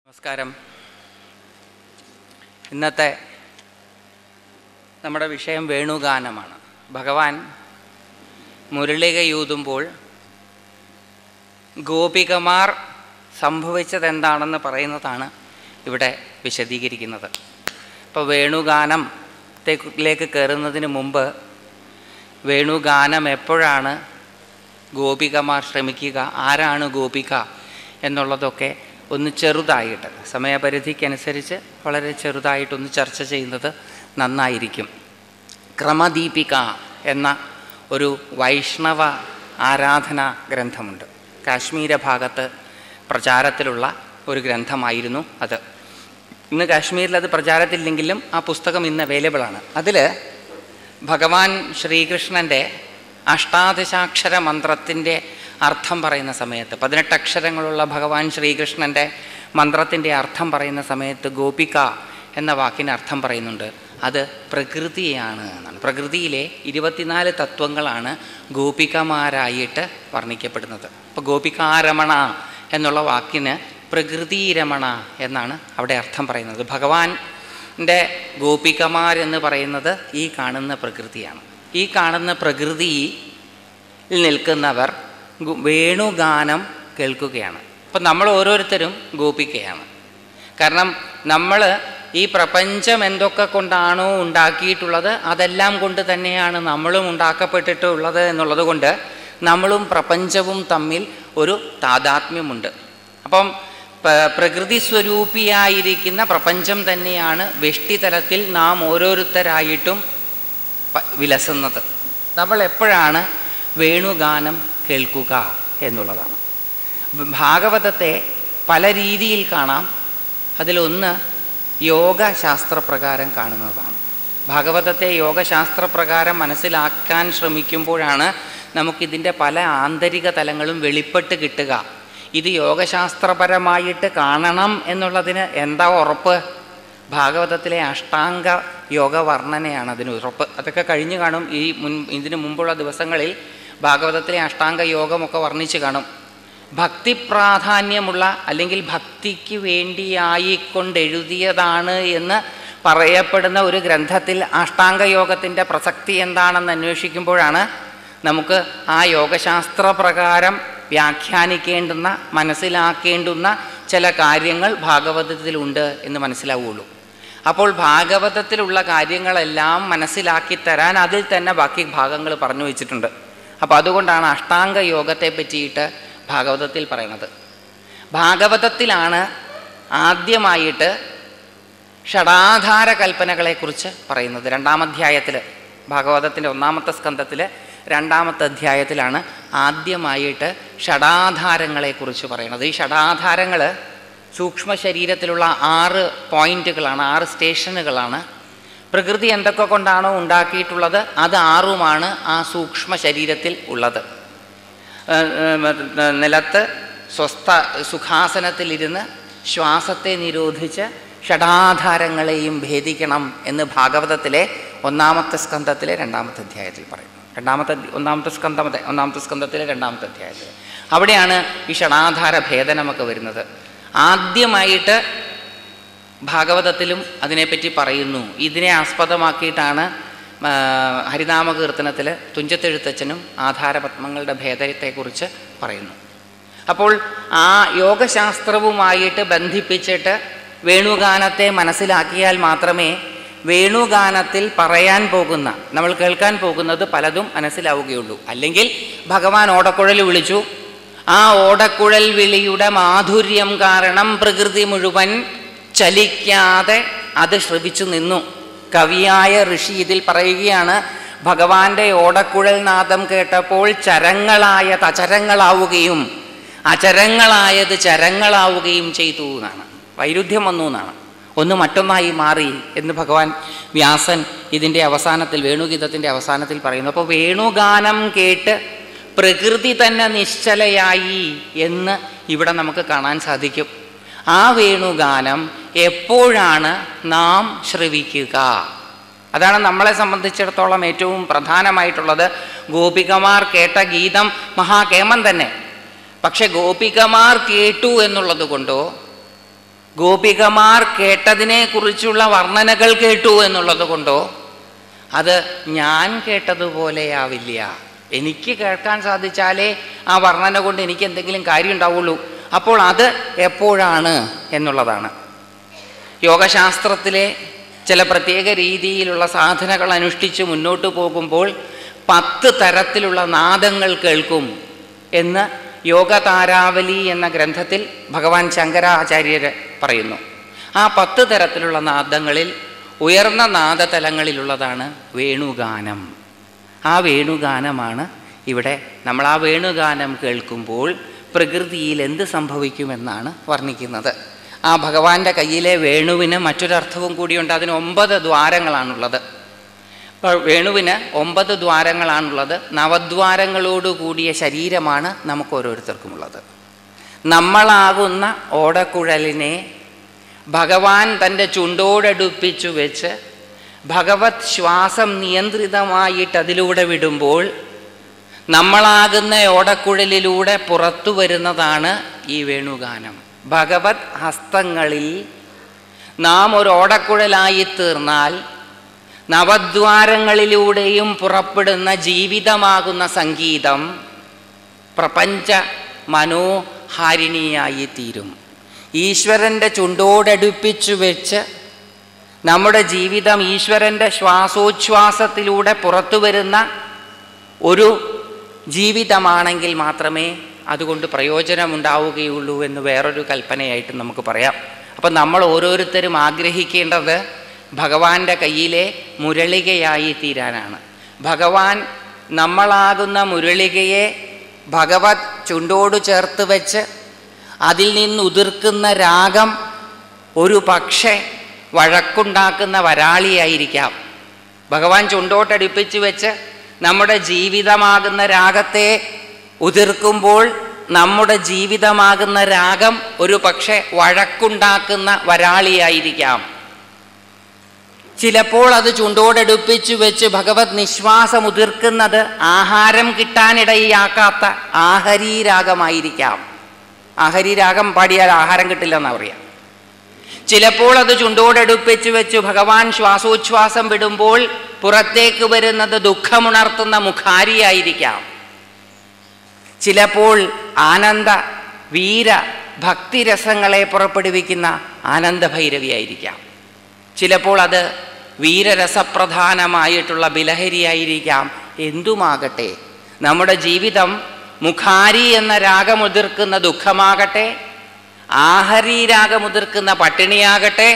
നമസ്കാരം. ഇന്നത്തെ നമ്മുടെ വിഷയം വേണുഗാനമാണ്. ഭഗവാൻ മുരളികയൂതുമ്പോൾ ഗോപികമാർ സംഭവിച്ചതെന്താണെന്ന് പറയുന്നതാണ് ഇവിടെ വിശദീകരിക്കുന്നത്. ഇപ്പോൾ വേണുഗാനത്തിലേക്ക് കയറുന്നതിന് മുമ്പ് വേണുഗാനം എപ്പോഴാണ് ഗോപികമാർ ശ്രമിക്കുക, ആരാണ് ഗോപിക എന്നുള്ളതൊക്കെ ഒന്ന് ചെറുതായിട്ട് സമയപരിധിക്കനുസരിച്ച് വളരെ ചെറുതായിട്ടൊന്ന് ചർച്ച ചെയ്യുന്നത് നന്നായിരിക്കും. ക്രമദീപിക എന്ന ഒരു വൈഷ്ണവ ആരാധനാ ഗ്രന്ഥമുണ്ട്. കാശ്മീര ഭാഗത്ത് പ്രചാരത്തിലുള്ള ഒരു ഗ്രന്ഥമായിരുന്നു അത്. ഇന്ന് കാശ്മീരിൽ അത് പ്രചാരത്തില്ലെങ്കിലും ആ പുസ്തകം ഇന്ന് അവൈലബിൾ ആണ്. അതിൽ ഭഗവാൻ ശ്രീകൃഷ്ണൻ്റെ അഷ്ടാദശാക്ഷര മന്ത്രത്തിൻ്റെ അർത്ഥം പറയുന്ന സമയത്ത് 18 അക്ഷരങ്ങളുള്ള ഭഗവാൻ ശ്രീകൃഷ്ണൻ്റെ മന്ത്രത്തിൻ്റെ അർത്ഥം പറയുന്ന സമയത്ത് ഗോപിക എന്ന വാക്കിന് അർത്ഥം പറയുന്നുണ്ട്. അത് പ്രകൃതിയാണ് എന്നാണ്. പ്രകൃതിയിലെ 24 തത്വങ്ങളാണ് ഗോപികമാരായിട്ട് വർണ്ണിക്കപ്പെടുന്നത്. അപ്പോൾ ഗോപികാരമണ എന്നുള്ള വാക്കിന് പ്രകൃതിരമണ എന്നാണ് അവിടെ അർത്ഥം പറയുന്നത്. ഭഗവാന്റെ ഗോപികമാരെന്ന് പറയുന്നത് ഈ കാണുന്ന പ്രകൃതിയാണ്. ഈ കാണുന്ന പ്രകൃതിയിൽ നിൽക്കുന്നവർ വേണുഗാനം കേൾക്കുകയാണ്. അപ്പം നമ്മൾ ഓരോരുത്തരും ഗോപികയാണ്. കാരണം നമ്മൾ ഈ പ്രപഞ്ചം എന്തൊക്കെ കൊണ്ടാണോ ഉണ്ടാക്കിയിട്ടുള്ളത് അതെല്ലാം കൊണ്ട് തന്നെയാണ് നമ്മളും ഉണ്ടാക്കപ്പെട്ടിട്ടുള്ളത് എന്നുള്ളത് കൊണ്ട് നമ്മളും പ്രപഞ്ചവും തമ്മിൽ ഒരു താദാത്മ്യമുണ്ട്. അപ്പം പ്രകൃതി സ്വരൂപിയായിരിക്കുന്ന പ്രപഞ്ചം തന്നെയാണ് വെഷ്ടിതലത്തിൽ നാം ഓരോരുത്തരായിട്ടും വിലസുന്നത്. നമ്മൾ എപ്പോഴാണ് വേണുഗാനം കേൾക്കുക എന്നുള്ളതാണ്. ഭാഗവതത്തെ പല രീതിയിൽ കാണാം. അതിലൊന്ന് യോഗശാസ്ത്രപ്രകാരം കാണുന്നതാണ്. ഭാഗവതത്തെ യോഗശാസ്ത്രപ്രകാരം മനസ്സിലാക്കാൻ ശ്രമിക്കുമ്പോഴാണ് നമുക്കിതിൻ്റെ പല ആന്തരിക തലങ്ങളും വെളിപ്പെട്ട് കിട്ടുക. ഇത് യോഗശാസ്ത്രപരമായിട്ട് കാണണം എന്നുള്ളതിന് എന്താ ഉറപ്പ്? ഭാഗവതത്തിലെ അഷ്ടാംഗ യോഗ വർണ്ണനയാണ് അതിന് ഉറപ്പ്. അതൊക്കെ കഴിഞ്ഞു കാണും. ഇതിനു മുമ്പുള്ള ദിവസങ്ങളിൽ ഭാഗവതത്തിലെ അഷ്ടാംഗ യോഗമൊക്കെ വർണ്ണിച്ച് കാണും. ഭക്തി പ്രാധാന്യമുള്ള അല്ലെങ്കിൽ ഭക്തിക്ക് വേണ്ടിയായിക്കൊണ്ടെഴുതിയതാണ് എന്ന് പറയപ്പെടുന്ന ഒരു ഗ്രന്ഥത്തിൽ അഷ്ടാംഗ യോഗത്തിൻ്റെ പ്രസക്തി എന്താണെന്ന് അന്വേഷിക്കുമ്പോഴാണ് നമുക്ക് ആ യോഗശാസ്ത്രപ്രകാരം വ്യാഖ്യാനിക്കേണ്ടുന്ന മനസ്സിലാക്കേണ്ടുന്ന ചില കാര്യങ്ങൾ ഭാഗവതത്തിലുണ്ട് എന്ന് മനസ്സിലാവുകയുള്ളൂ. അപ്പോൾ ഭാഗവതത്തിലുള്ള കാര്യങ്ങളെല്ലാം മനസ്സിലാക്കി തരാൻ അതിൽ തന്നെ ബാക്കി ഭാഗങ്ങൾ പറഞ്ഞു വെച്ചിട്ടുണ്ട്. അപ്പോൾ അതുകൊണ്ടാണ് അഷ്ടാംഗ യോഗത്തെ പറ്റിയിട്ട് ഭാഗവതത്തിൽ പറയുന്നത്. ഭാഗവതത്തിലാണ് ആദ്യമായിട്ട് ഷഡാധാര കൽപ്പനകളെക്കുറിച്ച് പറയുന്നത്. 2-ാം അധ്യായത്തിൽ, ഭാഗവതത്തിൻ്റെ 1-ാമത്തെ സ്കന്ധത്തിൽ 2-ാമത്തെ അധ്യായത്തിലാണ് ആദ്യമായിട്ട് ഷഡാധാരങ്ങളെക്കുറിച്ച് പറയുന്നത്. ഈ ഷഡാധാരങ്ങൾ സൂക്ഷ്മ ശരീരത്തിലുള്ള 6 പോയിന്റുകളാണ്, 6 സ്റ്റേഷനുകളാണ്. പ്രകൃതി എന്തൊക്കെ കൊണ്ടാണോ ഉണ്ടാക്കിയിട്ടുള്ളത് അത് 6ഉമാണ് ആ സൂക്ഷ്മ ശരീരത്തിൽ ഉള്ളത്. നിലത്ത് സുഖാസനത്തിലിരുന്ന് ശ്വാസത്തെ നിരോധിച്ച് ഷഡാധാരങ്ങളെയും ഭേദിക്കണം എന്ന് ഭാഗവതത്തിലെ 1-ാമത്തെ സ്കന്ധത്തിലെ 2-ാമത്തെ അധ്യായത്തിൽ പറയുന്നു. 1-ാമത്തെ സ്കന്ധത്തിലെ 2-ാമത്തെ അധ്യായത്തിൽ അവിടെയാണ് ഈ ഷഡാധാര ഭേദനമൊക്കെ വരുന്നത്. ആദ്യമായിട്ട് ഭാഗവതത്തിലും അതിനെപ്പറ്റി പറയുന്നു. ഇതിനെ ആസ്പദമാക്കിയിട്ടാണ് ഹരിനാമകീർത്തനത്തിൽ തുഞ്ചത്തെഴുത്തച്ഛനും ആധാരപത്മങ്ങളുടെ ഭേദത്തെക്കുറിച്ച് പറയുന്നു. അപ്പോൾ ആ യോഗശാസ്ത്രവുമായിട്ട് ബന്ധിപ്പിച്ചിട്ട് വേണുഗാനത്തെ മനസ്സിലാക്കിയാൽ മാത്രമേ വേണുഗാനത്തിൽ പറയാൻ പോകുന്ന, നമ്മൾ കേൾക്കാൻ പോകുന്നത് പലതും മനസ്സിലാവുകയുള്ളൂ. അല്ലെങ്കിൽ ഭഗവാൻ ഓടക്കുഴൽ വിളിച്ചു, ആ ഓടക്കുഴൽ വിളിയുടെ മാധുര്യം കാരണം പ്രകൃതി മുഴുവൻ ചലിക്കാതെ അത് ശ്രവിച്ചു നിന്നു. കവിയായ ഋഷി ഇതിൽ പറയുകയാണ്, ഭഗവാന്റെ ഓടക്കുഴൽ നാദം കേട്ടപ്പോൾ ചരങ്ങളായത് അചരങ്ങളാവുകയും അചരങ്ങളായത് ചരങ്ങളാവുകയും ചെയ്തു എന്നാണ്. വൈരുദ്ധ്യം വന്നു എന്നാണ്. ഒന്ന് മറ്റൊന്നായി മാറി എന്ന് ഭഗവാൻ വ്യാസൻ ഇതിൻ്റെ അവസാനത്തിൽ, വേണുഗീതത്തിൻ്റെ അവസാനത്തിൽ പറയുന്നു. അപ്പോൾ വേണുഗാനം കേട്ട് പ്രകൃതി തന്നെ നിശ്ചലയായി എന്ന് ഇവിടെ നമുക്ക് കാണാൻ സാധിക്കും. ആ വേണുഗാനം എപ്പോഴാണ് നാം ശ്രവിക്കുക? അതാണ് നമ്മളെ സംബന്ധിച്ചിടത്തോളം ഏറ്റവും പ്രധാനമായിട്ടുള്ളത്. ഗോപികമാർ കേട്ട ഗീതം മഹാകേമം തന്നെ. പക്ഷെ ഗോപികമാർ കേട്ടു എന്നുള്ളത് കൊണ്ടോ ഗോപികമാർ കേട്ടതിനെ കുറിച്ചുള്ള വർണ്ണനകൾ കേട്ടു എന്നുള്ളത് കൊണ്ടോ അത് ഞാൻ കേട്ടതുപോലെയാവില്ല. എനിക്ക് കേൾക്കാൻ സാധിച്ചാലേ ആ വർണ്ണന കൊണ്ട് എനിക്ക് എന്തെങ്കിലും കാര്യം ഉണ്ടാവുള്ളൂ. അപ്പോൾ അത് എപ്പോഴാണ് എന്നുള്ളതാണ്. യോഗശാസ്ത്രത്തിലെ ചില പ്രത്യേക രീതിയിലുള്ള സാധനകൾ അനുഷ്ഠിച്ച് മുന്നോട്ട് പോകുമ്പോൾ 10 തരത്തിലുള്ള നാദങ്ങൾ കേൾക്കും എന്ന് യോഗതാരാവലി എന്ന ഗ്രന്ഥത്തിൽ ഭഗവാൻ ശങ്കരാചാര്യർ പറയുന്നു. ആ 10 തരത്തിലുള്ള നാദങ്ങളിൽ ഉയർന്ന നാദതലങ്ങളിലുള്ളതാണ് വേണുഗാനം. ആ വേണുഗാനമാണ് ഇവിടെ നമ്മൾ ആ വേണുഗാനം കേൾക്കുമ്പോൾ പ്രകൃതിയിൽ എന്ത് സംഭവിക്കുമെന്നാണ് വർണ്ണിക്കുന്നത്. ആ ഭഗവാന്റെ കയ്യിലെ വേണുവിന് മറ്റൊരർത്ഥവും കൂടിയുണ്ട്. അതിന് 9 ദ്വാരങ്ങളാണുള്ളത്. വേണുവിന് 9 ദ്വാരങ്ങളാണുള്ളത്. നവദ്വാരങ്ങളോടുകൂടിയ ശരീരമാണ് നമുക്ക് ഓരോരുത്തർക്കുമുള്ളത്. നമ്മളാകുന്ന ഓടക്കുഴലിനെ ഭഗവാൻ തൻ്റെ ചുണ്ടോടടുപ്പിച്ചു വെച്ച് ഭഗവത് ശ്വാസം നിയന്ത്രിതമായിട്ട് അതിലൂടെ വിടുമ്പോൾ നമ്മളാകുന്ന ഓടക്കുഴലിലൂടെ പുറത്തു വരുന്നതാണ് ഈ വേണുഗാനം. ഭഗവത് ഹസ്തങ്ങളിൽ നാം ഒരു ഓടക്കുഴലായി തീർന്നാൽ നവദ്വാരങ്ങളിലൂടെയും പുറപ്പെടുന്ന ജീവിതമാകുന്ന സംഗീതം പ്രപഞ്ച മനോഹാരിണിയായി തീരും. ഈശ്വരൻ്റെ ചുണ്ടോടടുപ്പിച്ചു വെച്ച് നമ്മുടെ ജീവിതം ഈശ്വരൻ്റെ ശ്വാസോച്ഛ്വാസത്തിലൂടെ പുറത്തു വരുന്ന ഒരു ജീവിതമാണെങ്കിൽ മാത്രമേ അതുകൊണ്ട് പ്രയോജനമുണ്ടാവുകയുള്ളൂ എന്ന് വേറൊരു കൽപ്പനയായിട്ട് നമുക്ക് പറയാം. അപ്പം നമ്മൾ ഓരോരുത്തരും ആഗ്രഹിക്കേണ്ടത് ഭഗവാന്റെ കയ്യിലെ മുരളികയായി തീരാനാണ്. ഭഗവാൻ നമ്മളാകുന്ന മുരളികയെ ഭഗവത് ചുണ്ടോട് ചേർത്ത് വെച്ച് അതിൽ നിന്ന് ഉതിർക്കുന്ന രാഗം ഒരു പക്ഷേ വഴക്കുണ്ടാക്കുന്ന വരാളിയായിരിക്കാം. ഭഗവാൻ ചുണ്ടോട്ടടുപ്പിച്ച് വെച്ച് നമ്മുടെ ജീവിതമാകുന്ന രാഗത്തെ ഉതിർക്കുമ്പോൾ നമ്മുടെ ജീവിതമാകുന്ന രാഗം ഒരു പക്ഷേ വഴക്കുണ്ടാക്കുന്ന വരാളിയായിരിക്കാം. ചിലപ്പോൾ അത് ചുണ്ടോടടുപ്പിച്ചു വെച്ച് ഭഗവത് നിശ്വാസം ഉതിർക്കുന്നത് ആഹാരം കിട്ടാനിടയാക്കാത്ത ആഹരീരാഗമായിരിക്കാം. ആഹരീരാഗം പാടിയാൽ ആഹാരം കിട്ടില്ലെന്നാണ് പറയാം. ചിലപ്പോൾ അത് ചുണ്ടോടടുപ്പിച്ചു വെച്ച് ഭഗവാൻ ശ്വാസോച്ഛ്വാസം വിടുമ്പോൾ പുറത്തേക്ക് വരുന്നത് ദുഃഖമുണർത്തുന്ന മുഖാരിയായിരിക്കാം. ചിലപ്പോൾ ആനന്ദ വീര ഭക്തിരസങ്ങളെ പുറപ്പെടുവിക്കുന്ന ആനന്ദഭൈരവിയായിരിക്കാം. ചിലപ്പോൾ അത് വീരരസപ്രധാനമായിട്ടുള്ള ബിലഹരിയായിരിക്കാം. എന്തുമാകട്ടെ, നമ്മുടെ ജീവിതം മുഖാരി എന്ന രാഗമുതിർക്കുന്ന ദുഃഖമാകട്ടെ, ആഹരി രാഗമുതിർക്കുന്ന പട്ടിണിയാകട്ടെ,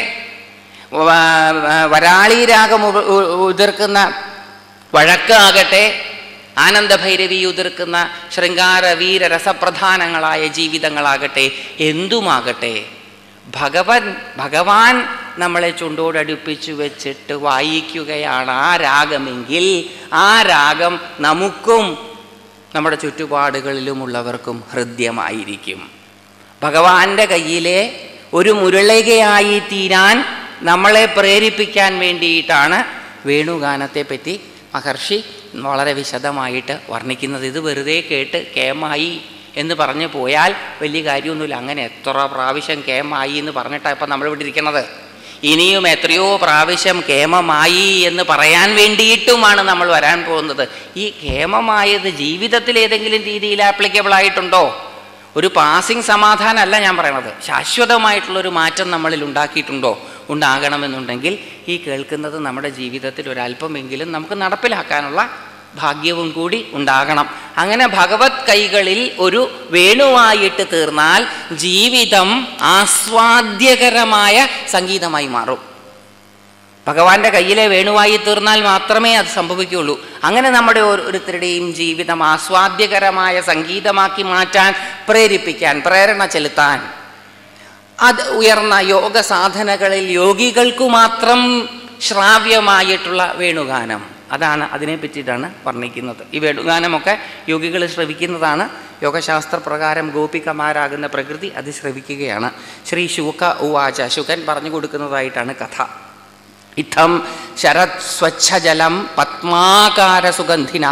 വരാളി രാഗം ഉതിർക്കുന്ന വഴക്കാകട്ടെ, ആനന്ദഭൈരവി ഉതിർക്കുന്ന ശൃംഗാര വീര രസപ്രധാനങ്ങളായ ജീവിതങ്ങളാകട്ടെ, എന്തുമാകട്ടെ, ഭഗവാൻ നമ്മളെ ചുണ്ടോടടുപ്പിച്ചു വെച്ചിട്ട് വായിക്കുകയാണ് ആ രാഗമെങ്കിൽ ആ രാഗം നമുക്കും നമ്മുടെ ചുറ്റുപാടുകളിലുമുള്ളവർക്കും ഹൃദ്യമായിരിക്കും. ഭഗവാന്റെ കയ്യിലെ ഒരു മുരളികയായി തീരാൻ നമ്മളെ പ്രേരിപ്പിക്കാൻ വേണ്ടിയിട്ടാണ് വേണുഗാനത്തെ പറ്റി മഹർഷി വളരെ വിശദമായിട്ട് വർണ്ണിക്കുന്നത്. ഇത് വെറുതെ കേട്ട് കേമായി എന്ന് പറഞ്ഞു പോയാൽ വലിയ കാര്യമൊന്നുമില്ല. അങ്ങനെ എത്ര പ്രാവശ്യം കേമായി എന്ന് പറഞ്ഞിട്ടാണ് ഇപ്പം നമ്മളിവിടെ ഇരിക്കുന്നത്. ഇനിയും എത്രയോ പ്രാവശ്യം കേമമായി എന്ന് പറയാൻ വേണ്ടിയിട്ടുമാണ് നമ്മൾ വരാൻ പോകുന്നത്. ഈ കേമമായത് ജീവിതത്തിൽ ഏതെങ്കിലും രീതിയിൽ ആപ്ലിക്കബിൾ ആയിട്ടുണ്ടോ? ഒരു പാസിംഗ് സമാധാനമല്ല ഞാൻ പറയണത്. ശാശ്വതമായിട്ടുള്ളൊരു മാറ്റം നമ്മളിൽ ഉണ്ടാക്കിയിട്ടുണ്ടോ? ഉണ്ടാകണമെന്നുണ്ടെങ്കിൽ ഈ കേൾക്കുന്നത് നമ്മുടെ ജീവിതത്തിൽ ഒരല്പമെങ്കിലും നമുക്ക് നടപ്പിലാക്കാനുള്ള ഭാഗ്യവും കൂടി ഉണ്ടാകണം. അങ്ങനെ ഭഗവത് കൈകളിൽ ഒരു വേണുവായിട്ട് തീർന്നാൽ ജീവിതം ആസ്വാദ്യകരമായ സംഗീതമായി മാറും. ഭഗവാന്റെ കയ്യിലെ വേണുവായി തീർന്നാൽ മാത്രമേ അത് സംഭവിക്കുകയുള്ളൂ. അങ്ങനെ നമ്മുടെ ഓരോരുത്തരുടെയും ജീവിതം ആസ്വാദ്യകരമായ സംഗീതമാക്കി മാറ്റാൻ പ്രേരിപ്പിക്കാൻ, പ്രേരണ ചെലുത്താൻ, അത് ഉയർന്ന യോഗ സാധനകളിൽ യോഗികൾക്കു മാത്രം ശ്രാവ്യമായിട്ടുള്ള വേണുഗാനം, അതാണ് അതിനെ പറ്റിയിട്ടാണ് വർണ്ണിക്കുന്നത്. ഈ വേണുഗാനമൊക്കെ യോഗികൾ ശ്രവിക്കുന്നതാണ്. യോഗശാസ്ത്ര പ്രകാരം ഗോപികമാരാകുന്ന പ്രകൃതി അത് ശ്രവിക്കുകയാണ്. ശ്രീ ശുക ഉവാച, ശുകൻ പറഞ്ഞു കൊടുക്കുന്നതായിട്ടാണ് കഥ. ഇത്തം ശരത് സ്വച്ഛജലം പത്മാകാര സുഗന്ധിന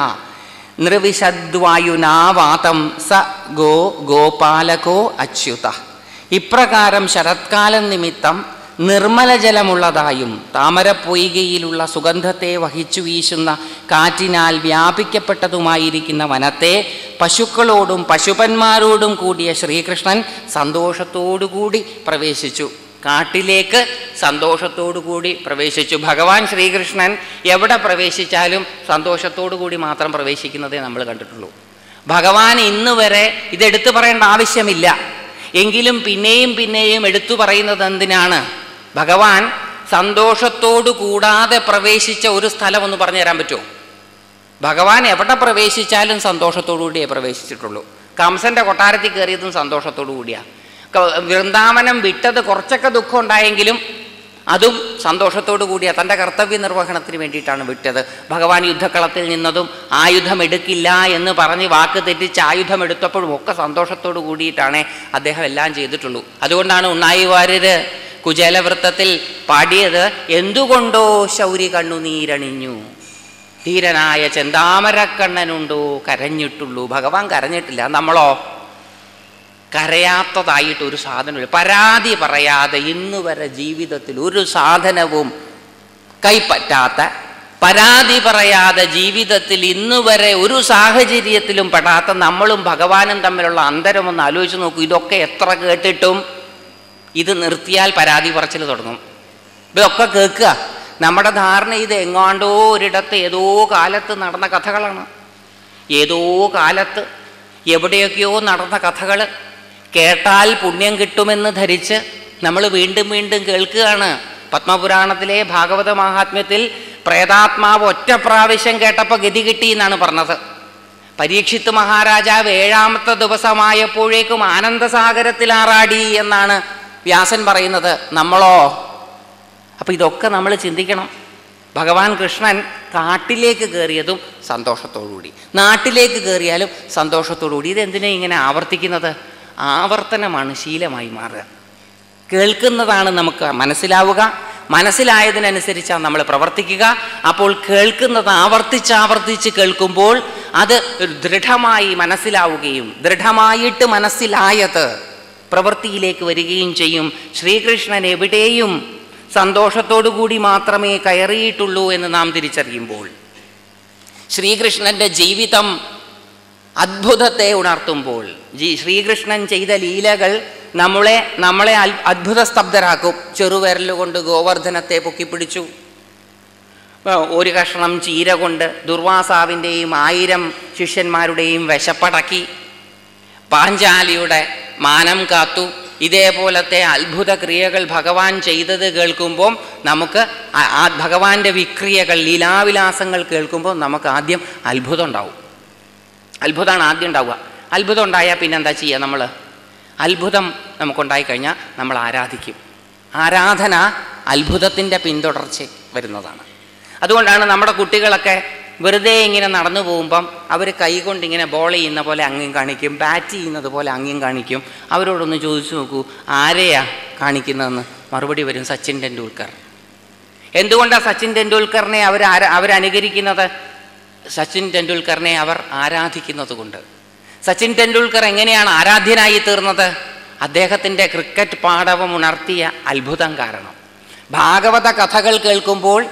നിർവിശദ്വായുനാ വാതം സ ഗോപാലകോ അച്യുത. ഇപ്രകാരം ശരത്കാലം നിമിത്തം നിർമ്മല ജലമുള്ളതായും താമരപ്പൊയ്കയിലുള്ള സുഗന്ധത്തെ വഹിച്ചു വീശുന്ന കാറ്റിനാൽ വ്യാപിക്കപ്പെട്ടതുമായിരിക്കുന്ന വനത്തെ പശുക്കളോടും പശുപന്മാരോടും കൂടിയ ശ്രീകൃഷ്ണൻ സന്തോഷത്തോടുകൂടി പ്രവേശിച്ചു. കാട്ടിലേക്ക് സന്തോഷത്തോടുകൂടി പ്രവേശിച്ചു. ഭഗവാൻ ശ്രീകൃഷ്ണൻ എവിടെ പ്രവേശിച്ചാലും സന്തോഷത്തോടു കൂടി മാത്രം പ്രവേശിക്കുന്നതേ നമ്മൾ കണ്ടിട്ടുള്ളൂ. ഭഗവാൻ ഇന്ന് വരെ ഇതെടുത്തു പറയേണ്ട ആവശ്യമില്ല. എങ്കിലും പിന്നെയും എടുത്തു പറയുന്നത് എന്തിനാണ്? ഭഗവാൻ സന്തോഷത്തോടു കൂടാതെ പ്രവേശിച്ച ഒരു സ്ഥലം ഒന്ന് പറഞ്ഞു തരാൻ പറ്റുമോ? ഭഗവാൻ എവിടെ പ്രവേശിച്ചാലും സന്തോഷത്തോടു കൂടിയേ പ്രവേശിച്ചിട്ടുള്ളൂ. കംസന്റെ കൊട്ടാരത്തിൽ കയറിയതും സന്തോഷത്തോടു കൂടിയാണ്. വൃന്ദാവനം വിട്ടത് കുറച്ചൊക്കെ ദുഃഖം ഉണ്ടായെങ്കിലും അതും സന്തോഷത്തോടു കൂടിയാണ്. തൻ്റെ കർത്തവ്യ നിർവഹണത്തിന് വേണ്ടിയിട്ടാണ് വിട്ടത്. ഭഗവാൻ യുദ്ധക്കളത്തിൽ നിന്നതും ആയുധം എടുക്കില്ല എന്ന് പറഞ്ഞ് വാക്ക് തെറ്റിച്ച് ആയുധം എടുത്തപ്പോഴും ഒക്കെ സന്തോഷത്തോടു കൂടിയിട്ടാണ് അദ്ദേഹം എല്ലാം ചെയ്തിട്ടുള്ളൂ. അതുകൊണ്ടാണ് ഉണ്ണായി വാര്യര് കുചേലവൃത്തത്തിൽ പാടിയത്, എന്തുകൊണ്ടോ ശൗരി കണ്ണുനീരണിഞ്ഞു, ധീരനായ ചെന്താമരക്കണ്ണനുണ്ടോ കരഞ്ഞിട്ടുള്ളൂ. ഭഗവാൻ കരഞ്ഞിട്ടില്ല. നമ്മളോ? കരയാത്തതായിട്ടൊരു സാധനമില്ല. പരാതി പറയാതെ ഇന്നു വരെ ജീവിതത്തിൽ ഒരു സാധനവും കൈപ്പറ്റാത്ത, പരാതി പറയാതെ ജീവിതത്തിൽ ഇന്നു വരെ ഒരു സാഹചര്യത്തിലും പെടാത്ത നമ്മളും ഭഗവാനും തമ്മിലുള്ള അന്തരമൊന്ന് ആലോചിച്ച് നോക്കൂ. ഇതൊക്കെ എത്ര കേട്ടിട്ടും ഇത് നിർത്തിയാൽ പരാതി പറച്ചിൽ തുടങ്ങും. ഇതൊക്കെ കേൾക്കുക. നമ്മുടെ ധാരണ ഇത് എങ്ങാണ്ടോ ഒരിടത്ത് ഏതോ കാലത്ത് നടന്ന കഥകളാണ്. ഏതോ കാലത്ത് എവിടെയൊക്കെയോ നടന്ന കഥകൾ കേട്ടാൽ പുണ്യം കിട്ടുമെന്ന് ധരിച്ച് നമ്മൾ വീണ്ടും കേൾക്കുകയാണ്. പത്മപുരാണത്തിലെ ഭാഗവത മാഹാത്മ്യത്തിൽ പ്രേതാത്മാവ് ഒറ്റ പ്രാവശ്യം കേട്ടപ്പോൾ ഗതി കിട്ടി എന്നാണ് പറഞ്ഞത്. പരീക്ഷിത്ത് മഹാരാജാവ് 7ാമത്തെ ദിവസമായപ്പോഴേക്കും ആനന്ദസാഗരത്തിലാറാടി എന്നാണ് വ്യാസൻ പറയുന്നത്. നമ്മളോ? അപ്പം ഇതൊക്കെ നമ്മൾ ചിന്തിക്കണം. ഭഗവാൻ കൃഷ്ണൻ കാട്ടിലേക്ക് കയറിയതും സന്തോഷത്തോടുകൂടി, നാട്ടിലേക്ക് കയറിയാലും സന്തോഷത്തോടുകൂടി. ഇതെന്തിനാ ഇങ്ങനെ ആവർത്തിക്കുന്നത്? ആവർത്തനമാണ് ശീലമായി മാറുക. കേൾക്കുന്നതാണ് നമുക്ക് മനസ്സിലാവുക. മനസ്സിലായതിനനുസരിച്ചാണ് നമ്മൾ പ്രവർത്തിക്കുക. അപ്പോൾ കേൾക്കുന്നത് ആവർത്തിച്ച് കേൾക്കുമ്പോൾ അത് ദൃഢമായി മനസ്സിലാവുകയും ദൃഢമായിട്ട് മനസ്സിലായത് പ്രവൃത്തിയിലേക്ക് വരികയും ചെയ്യും. ശ്രീകൃഷ്ണൻ എവിടെയും സന്തോഷത്തോടു കൂടി മാത്രമേ കയറിയിട്ടുള്ളൂ എന്ന് നാം തിരിച്ചറിയുമ്പോൾ, ശ്രീകൃഷ്ണൻ്റെ ജീവിതം അത്ഭുതത്തെ ഉണർത്തുമ്പോൾ, ശ്രീകൃഷ്ണൻ ചെയ്ത ലീലകൾ നമ്മളെ അത്ഭുത സ്തബ്ധരാക്കും. ചെറുവിരലുകൊണ്ട് ഗോവർദ്ധനത്തെ പൊക്കിപ്പിടിച്ചു. ഒരു കഷ്ണം ചീര കൊണ്ട് ദുർവാസാവിൻ്റെയും 1000 ശിഷ്യന്മാരുടെയും വിശപ്പടക്കി. പാഞ്ചാലിയുടെ മാനം കാത്തു. ഇതേപോലത്തെ അത്ഭുത ക്രിയകൾ ഭഗവാൻ ചെയ്തത് കേൾക്കുമ്പോൾ നമുക്ക് ഭഗവാന്റെ വിക്രിയകൾ, ലീലാവിലാസങ്ങൾ കേൾക്കുമ്പോൾ നമുക്ക് ആദ്യം അത്ഭുതം ഉണ്ടാവും. അത്ഭുതമാണ് ആദ്യം ഉണ്ടാവുക. അത്ഭുതം ഉണ്ടായാൽ പിന്നെന്താ ചെയ്യുക? നമ്മൾ അത്ഭുതം നമുക്കുണ്ടായിക്കഴിഞ്ഞാൽ നമ്മൾ ആരാധിക്കും. ആരാധന അത്ഭുതത്തിൻ്റെ പിന്തുടർച്ച വരുന്നതാണ്. അതുകൊണ്ടാണ് നമ്മുടെ കുട്ടികളൊക്കെ വെറുതെ ഇങ്ങനെ നടന്നു പോകുമ്പം അവർ കൈകൊണ്ട് ഇങ്ങനെ ബോൾ ചെയ്യുന്ന പോലെ അംഗം കാണിക്കും, ബാറ്റ് ചെയ്യുന്നത് പോലെ അംഗം കാണിക്കും. അവരോടൊന്ന് ചോദിച്ചു നോക്കൂ, ആരെയാ കാണിക്കുന്നതെന്ന്? മറുപടി വരും, സച്ചിൻ ടെണ്ടുൽക്കർ. എന്തുകൊണ്ടാണ് സച്ചിൻ ടെണ്ടുൽക്കറിനെ അവരനുകരിക്കുന്നത്? സച്ചിൻ ടെണ്ടുൽക്കറിനെ അവർ ആരാധിക്കുന്നത് കൊണ്ട്. സച്ചിൻ ടെണ്ടുൽക്കർ എങ്ങനെയാണ് ആരാധ്യനായി തീർന്നത്? അദ്ദേഹത്തിൻ്റെ ക്രിക്കറ്റ് പാടവം ഉണർത്തിയ അത്ഭുതം കാരണം. ഭാഗവത കഥകൾ കേൾക്കുമ്പോൾ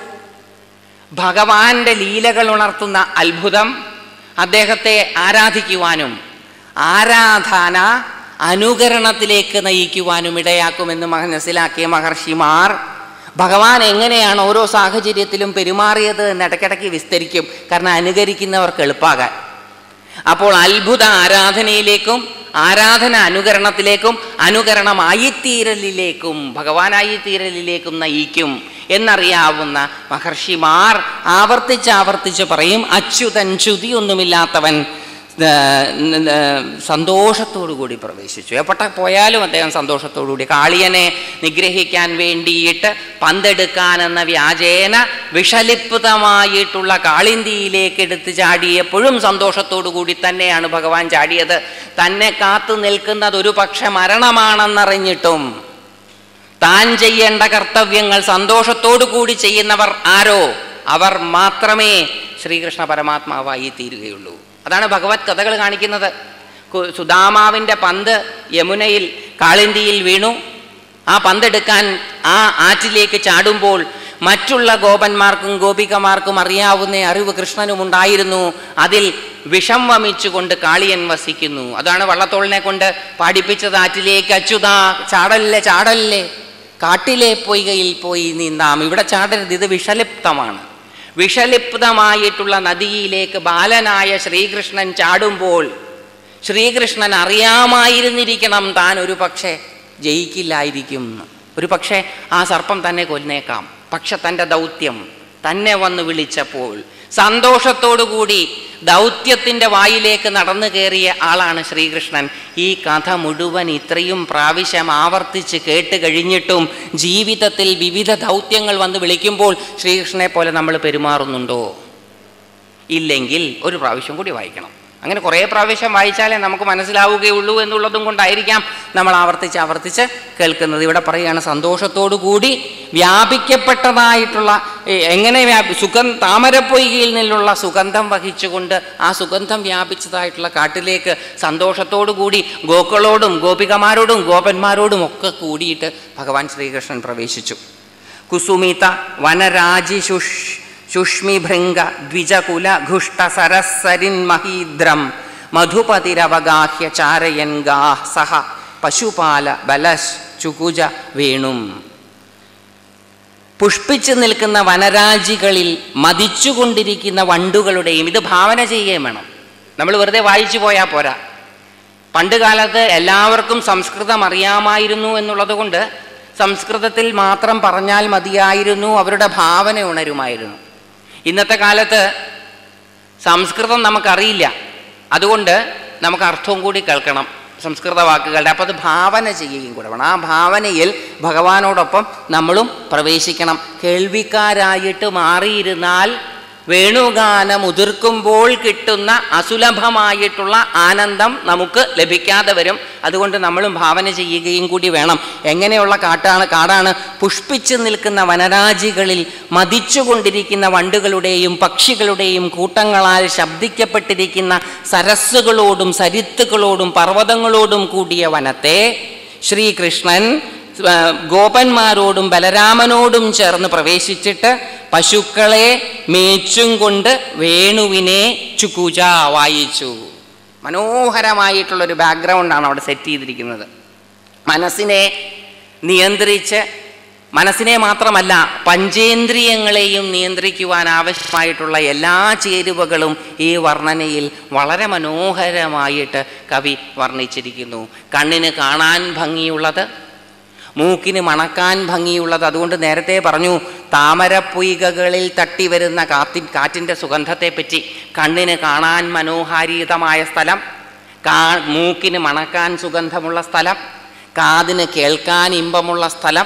ഭഗവാന്റെ ലീലകൾ ഉണർത്തുന്ന അത്ഭുതം അദ്ദേഹത്തെ ആരാധിക്കുവാനും ആരാധന അനുകരണത്തിലേക്ക് നയിക്കുവാനും ഇടയാക്കുമെന്ന് മനസ്സിലാക്കിയ മഹർഷിമാർ ഭഗവാൻ എങ്ങനെയാണ് ഓരോ സാഹചര്യത്തിലും പെരുമാറിയത് എന്ന് ഇടയ്ക്കിടയ്ക്ക് വിസ്തരിക്കും. കാരണം അനുകരിക്കുന്നവർക്ക് എളുപ്പമാകാൻ. അപ്പോൾ അത്ഭുത ആരാധനയിലേക്കും ആരാധന അനുകരണത്തിലേക്കും അനുകരണമായിത്തീരലിലേക്കും ഭഗവാനായിത്തീരലിലേക്കും നയിക്കും എന്നറിയാവുന്ന മഹർഷിമാർ ആവർത്തിച്ച് പറയും, അച്യുതൻ ച്യുതിയൊന്നുമില്ലാത്തവൻ സന്തോഷത്തോടു കൂടി പ്രവേശിച്ചു. എപ്പോഴെ പോയാലും അദ്ദേഹം സന്തോഷത്തോടുകൂടി. കാളിയനെ നിഗ്രഹിക്കാൻ വേണ്ടിയിട്ട് പന്തെടുക്കാനെന്ന വ്യാജേന വിഷലിപ്തമായിട്ടുള്ള കാളിന്തിയിലേക്ക് എടുത്ത് ചാടിയപ്പോഴും സന്തോഷത്തോടു കൂടി തന്നെയാണ് ഭഗവാൻ ചാടിയത്. തന്നെ കാത്തു നിൽക്കുന്നത് ഒരു പക്ഷെ മരണമാണെന്നറിഞ്ഞിട്ടും താൻ ചെയ്യേണ്ട കർത്തവ്യങ്ങൾ സന്തോഷത്തോടു കൂടി ചെയ്യുന്നവർ ആരോ അവർ മാത്രമേ ശ്രീകൃഷ്ണ പരമാത്മാവായി തീരുകയുള്ളൂ. അതാണ് ഭഗവത് കഥകൾ കാണിക്കുന്നത്. സുദാമാവിൻ്റെ പന്ത് യമുനയിൽ കാളിന്തിയിൽ വീണു. ആ പന്തെടുക്കാൻ ആ ആറ്റിലേക്ക് ചാടുമ്പോൾ മറ്റുള്ള ഗോപന്മാർക്കും ഗോപികമാർക്കും അറിയാവുന്ന അറിവ് കൃഷ്ണനുമുണ്ടായിരുന്നു. അതിൽ വിഷം വമിച്ചുകൊണ്ട് കാളിയൻ വസിക്കുന്നു. അതാണ് വള്ളത്തോളിനെ കൊണ്ട് പാടിപ്പിച്ചത്. ആറ്റിലേക്ക് അച്യുതാ ചാടല്ലേ ചാടല്ലേ, കാട്ടിലെ പൊയ്കയിൽ പോയി നീന്താം. ഇവിടെ ചാടരുത്, ഇത് വിഷലിപ്തമാണ്. വിഷലിപ്തമായിട്ടുള്ള നദിയിലേക്ക് ബാലനായ ശ്രീകൃഷ്ണൻ ചാടുമ്പോൾ ശ്രീകൃഷ്ണൻ അറിയാമായിരുന്നിരിക്കണം താൻ ഒരു പക്ഷേ ജയിക്കില്ലായിരിക്കും. ഒരു പക്ഷേ ആ സർപ്പം തന്നെ കൊന്നേക്കാം. പക്ഷെ തൻ്റെ ദൗത്യം തന്നെ വന്ന് വിളിച്ചപ്പോൾ സന്തോഷത്തോടുകൂടി ദൗത്യത്തിൻ്റെ വായിലേക്ക് നടന്നു കയറിയ ആളാണ് ശ്രീകൃഷ്ണൻ. ഈ കഥ മുഴുവൻ ഇത്രയും പ്രാവശ്യം ആവർത്തിച്ച് കേട്ട് കഴിഞ്ഞിട്ടും ജീവിതത്തിൽ വിവിധ ദൗത്യങ്ങൾ വന്ന് വിളിക്കുമ്പോൾ ശ്രീകൃഷ്ണനെ പോലെ നമ്മൾ പെരുമാറുന്നുണ്ടോ? ഇല്ലെങ്കിൽ ഒരു പ്രാവശ്യം കൂടി വായിക്കണം. അങ്ങനെ കുറേ പ്രാവശ്യം വായിച്ചാലേ നമുക്ക് മനസ്സിലാവുകയുള്ളൂ എന്നുള്ളതും കൊണ്ടായിരിക്കാം നമ്മൾ ആവർത്തിച്ച് കേൾക്കുന്നത്. ഇവിടെ പറയുകയാണ്, സന്തോഷത്തോടു കൂടി വ്യാപിക്കപ്പെട്ടതായിട്ടുള്ള എങ്ങനെ താമരപ്പൊയ്കയിൽ നിന്നുള്ള സുഗന്ധം വഹിച്ചുകൊണ്ട് ആ സുഗന്ധം വ്യാപിച്ചതായിട്ടുള്ള കാട്ടിലേക്ക് സന്തോഷത്തോടു കൂടി ഗോക്കളോടും ഗോപികമാരോടും ഗോപന്മാരോടും ഒക്കെ കൂടിയിട്ട് ഭഗവാൻ ശ്രീകൃഷ്ണൻ പ്രവേശിച്ചു. കുസുമിത വനരാജി ശുഷ്മിഭൃംഗ ദ്വിജകുല ഘുഷ്ട സരസ്സരിൻ മഹീദ്രം മധുപതിരവഗാഹ്യ ചാരയൻ ഗാഹ് സഹ പശുപാല ബലശ് ചുകുജ വേണും. പുഷ്പിച്ചു നിൽക്കുന്ന വനരാജികളിൽ മതിച്ചുകൊണ്ടിരിക്കുന്ന വണ്ടുകളുടെയും, ഇത് ഭാവന ചെയ്യുകയും വേണം. നമ്മൾ വെറുതെ വായിച്ചു പോയാൽ പോരാ. പണ്ട് കാലത്ത് എല്ലാവർക്കും സംസ്കൃതം അറിയാമായിരുന്നു എന്നുള്ളത് കൊണ്ട് സംസ്കൃതത്തിൽ മാത്രം പറഞ്ഞാൽ മതിയായിരുന്നു, അവരുടെ ഭാവന ഉണരുമായിരുന്നു. ഇന്നത്തെ കാലത്ത് സംസ്കൃതം നമുക്കറിയില്ല, അതുകൊണ്ട് നമുക്ക് അർത്ഥവും കൂടി കേൾക്കണം സംസ്കൃത വാക്കുകളുടെ. അപ്പോൾ അത് ഭാവന ചെയ്യുകയും കൂടെ വേണം. ആ ഭാവനയിൽ ഭഗവാനോടൊപ്പം നമ്മളും പ്രവേശിക്കണം. കേൾവിക്കാരായിട്ട് മാറിയിരുന്നാൽ വേണുഗാനം ഉതിർക്കുമ്പോൾ കിട്ടുന്ന അസുലഭമായിട്ടുള്ള ആനന്ദം നമുക്ക് ലഭിക്കാതെ വരും. അതുകൊണ്ട് നമ്മളും ഭാവന ചെയ്യുകയും കൂടി വേണം. എങ്ങനെയുള്ള കാടാണ്? പുഷ്പിച്ചു നിൽക്കുന്ന വനരാജികളിൽ മതിച്ചുകൊണ്ടിരിക്കുന്ന വണ്ടുകളുടെയും പക്ഷികളുടെയും കൂട്ടങ്ങളാൽ ശബ്ദിക്കപ്പെട്ടിരിക്കുന്ന സരസ്സുകളോടും സരിത്തുകളോടും പർവ്വതങ്ങളോടും കൂടിയ വനത്തെ ശ്രീകൃഷ്ണൻ ഗോപന്മാരോടും ബലരാമനോടും ചേർന്ന് പ്രവേശിച്ചിട്ട് പശുക്കളെ മേച്ചും കൊണ്ട് വേണുവിനെ ചുകുജ വായിച്ചു. മനോഹരമായിട്ടുള്ളൊരു ബാക്ക്ഗ്രൗണ്ടാണ് അവിടെ സെറ്റ് ചെയ്തിരിക്കുന്നത്. മനസ്സിനെ നിയന്ത്രിച്ച്, മനസ്സിനെ മാത്രമല്ല പഞ്ചേന്ദ്രിയങ്ങളെയും നിയന്ത്രിക്കുവാൻ ആവശ്യമായിട്ടുള്ള എല്ലാ ചേരുവകളും ഈ വർണ്ണനയിൽ വളരെ മനോഹരമായിട്ട് കവി വർണ്ണിച്ചിരിക്കുന്നു. കണ്ണിന് കാണാൻ ഭംഗിയുള്ളത്, മൂക്കിന് മണക്കാൻ ഭംഗിയുള്ളത്. അതുകൊണ്ട് നേരത്തെ പറഞ്ഞു താമരപ്പൊയ്കകളിൽ തട്ടി വരുന്ന കാറ്റിൻ്റെ സുഗന്ധത്തെപ്പറ്റി. കണ്ണിന് കാണാൻ മനോഹാരിതമായ സ്ഥലം, മൂക്കിന് മണക്കാൻ സുഗന്ധമുള്ള സ്ഥലം, കാതിന് കേൾക്കാൻ ഇമ്പമുള്ള സ്ഥലം,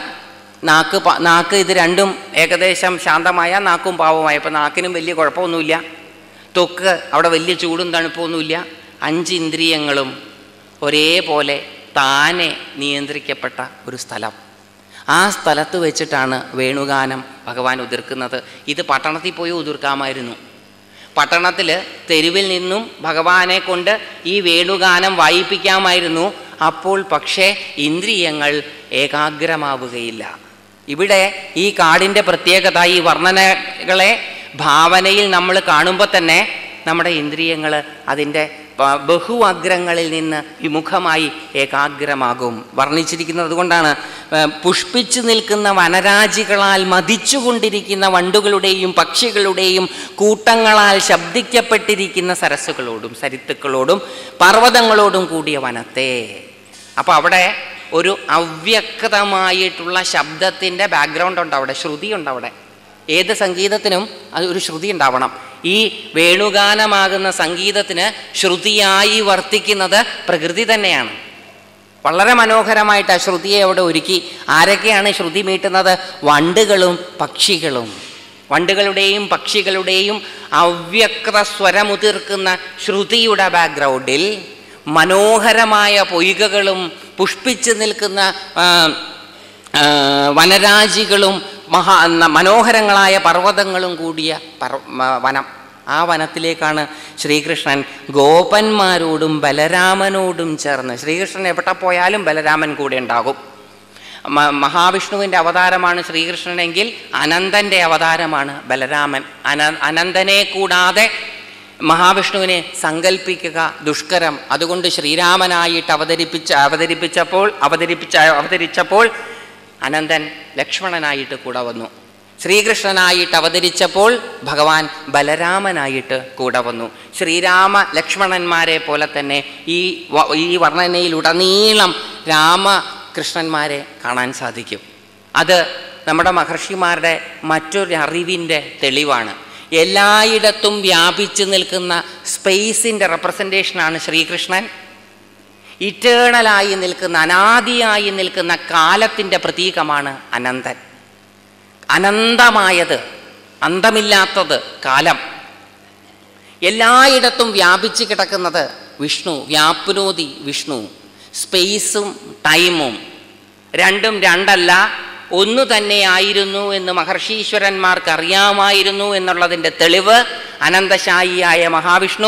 നാക്ക് ഇത് രണ്ടും ഏകദേശം ശാന്തമായ, നാക്കും പാവമായ. ഇപ്പം നാക്കിനും വലിയ കുഴപ്പമൊന്നുമില്ല, ത്വക്ക് അവിടെ വലിയ ചൂടും തണുപ്പൊന്നുമില്ല. 5 ഇന്ദ്രിയങ്ങളും ഒരേപോലെ താനെ നിയന്ത്രിക്കപ്പെട്ട ഒരു സ്ഥലം. ആ സ്ഥലത്ത് വെച്ചിട്ടാണ് വേണുഗാനം ഭഗവാൻ ഉതിർക്കുന്നത്. ഇത് പട്ടണത്തിൽ പോയി ഉതിർക്കാമായിരുന്നു. പട്ടണത്തിൽ തെരുവിൽ നിന്നും ഭഗവാനെ കൊണ്ട് ഈ വേണുഗാനം വായിപ്പിക്കാമായിരുന്നു. അപ്പോൾ പക്ഷേ ഇന്ദ്രിയങ്ങൾ ഏകാഗ്രമാവുകയില്ല. ഇവിടെ ഈ കാടിൻ്റെ പ്രത്യേകത, ഈ വർണ്ണനകളെ ഭാവനയിൽ നമ്മൾ കാണുമ്പോൾ തന്നെ നമ്മുടെ ഇന്ദ്രിയങ്ങൾ അതിൻ്റെ ബഹുഅഗ്രങ്ങളിൽ നിന്ന് വിമുഖമായി ഏകാഗ്രമാകും. വർണ്ണിച്ചിരിക്കുന്നത് അതുകൊണ്ടാണ്. പുഷ്പിച്ചു നിൽക്കുന്ന വനരാജികളാൽ മതിച്ചുകൊണ്ടിരിക്കുന്ന വണ്ടുകളുടെയും പക്ഷികളുടെയും കൂട്ടങ്ങളാൽ ശബ്ദിക്കപ്പെട്ടിരിക്കുന്ന സരസ്സുകളോടും സരിത്തുക്കളോടും പർവ്വതങ്ങളോടും കൂടിയ വനത്തെ. അപ്പോൾ അവിടെ ഒരു അവ്യക്തമായിട്ടുള്ള ശബ്ദത്തിൻ്റെ ബാക്ക്ഗ്രൗണ്ട് ഉണ്ട്, അവിടെ ശ്രുതി ഉണ്ട്. അവിടെ ഏത് സംഗീതത്തിനും അത് ഒരു ശ്രുതി ഉണ്ടാവണം. ഈ വേണുഗാനമാകുന്ന സംഗീതത്തിന് ശ്രുതിയായി വർത്തിക്കുന്നത് പ്രകൃതി തന്നെയാണ്. വളരെ മനോഹരമായിട്ട് ആ ശ്രുതിയെ അവിടെ ഒരുക്കി. ആരൊക്കെയാണ് ശ്രുതി മീട്ടുന്നത്? വണ്ടുകളും പക്ഷികളും. വണ്ടുകളുടെയും പക്ഷികളുടെയും അവ്യക്ത സ്വരമുതിർക്കുന്ന ശ്രുതിയുടെ ബാക്ക്ഗ്രൗണ്ടിൽ മനോഹരമായ പൊയ്കകളും പുഷ്പിച്ചു നിൽക്കുന്ന വനരാജികളും മനോഹരങ്ങളായ പർവ്വതങ്ങളും കൂടിയ വനം. ആ വനത്തിലേക്കാണ് ശ്രീകൃഷ്ണൻ ഗോപന്മാരോടും ബലരാമനോടും ചേർന്ന്. ശ്രീകൃഷ്ണൻ എവിടെ പോയാലും ബലരാമൻ കൂടെ ഉണ്ടാകും. മഹാവിഷ്ണുവിൻ്റെ അവതാരമാണ് ശ്രീകൃഷ്ണനെങ്കിൽ അനന്തൻ്റെ അവതാരമാണ് ബലരാമൻ. അനന്തനെ കൂടാതെ മഹാവിഷ്ണുവിനെ സങ്കല്പിക്കുക ദുഷ്കരം. അതുകൊണ്ട് ശ്രീരാമനായിട്ട് അവതരിച്ചപ്പോൾ അനന്തൻ ലക്ഷ്മണനായിട്ട് കൂടെ വന്നു. ശ്രീകൃഷ്ണനായിട്ട് അവതരിച്ചപ്പോൾ ഭഗവാൻ ബലരാമനായിട്ട് കൂടെ വന്നു. ശ്രീരാമ ലക്ഷ്മണന്മാരെ പോലെ തന്നെ ഈ വർണ്ണനയിലുടനീളം രാമകൃഷ്ണന്മാരെ കാണാൻ സാധിക്കും. അത് നമ്മുടെ മഹർഷിമാരുടെ മറ്റൊരു അറിവിൻ്റെ തെളിവാണ്. എല്ലായിടത്തും വ്യാപിച്ചു നിൽക്കുന്ന സ്പേസിൻ്റെ റെപ്രസെൻറ്റേഷനാണ് ശ്രീകൃഷ്ണൻ. ഇറ്റേണലായി നിൽക്കുന്ന, അനാദിയായി നിൽക്കുന്ന കാലത്തിൻ്റെ പ്രതീകമാണ് അനന്തൻ. അനന്തമായത്, അന്തമില്ലാത്തത് കാലം. എല്ലായിടത്തും വ്യാപിച്ചു കിടക്കുന്നത് വിഷ്ണു. വ്യാപ്നോതി വിഷ്ണു. സ്പേസും ടൈമും രണ്ടും രണ്ടല്ല, ഒന്നു തന്നെയായിരുന്നു എന്ന് മഹർഷീശ്വരന്മാർക്ക് അറിയാമായിരുന്നു എന്നുള്ളതിൻ്റെ തെളിവ് അനന്തശായിയായ മഹാവിഷ്ണു,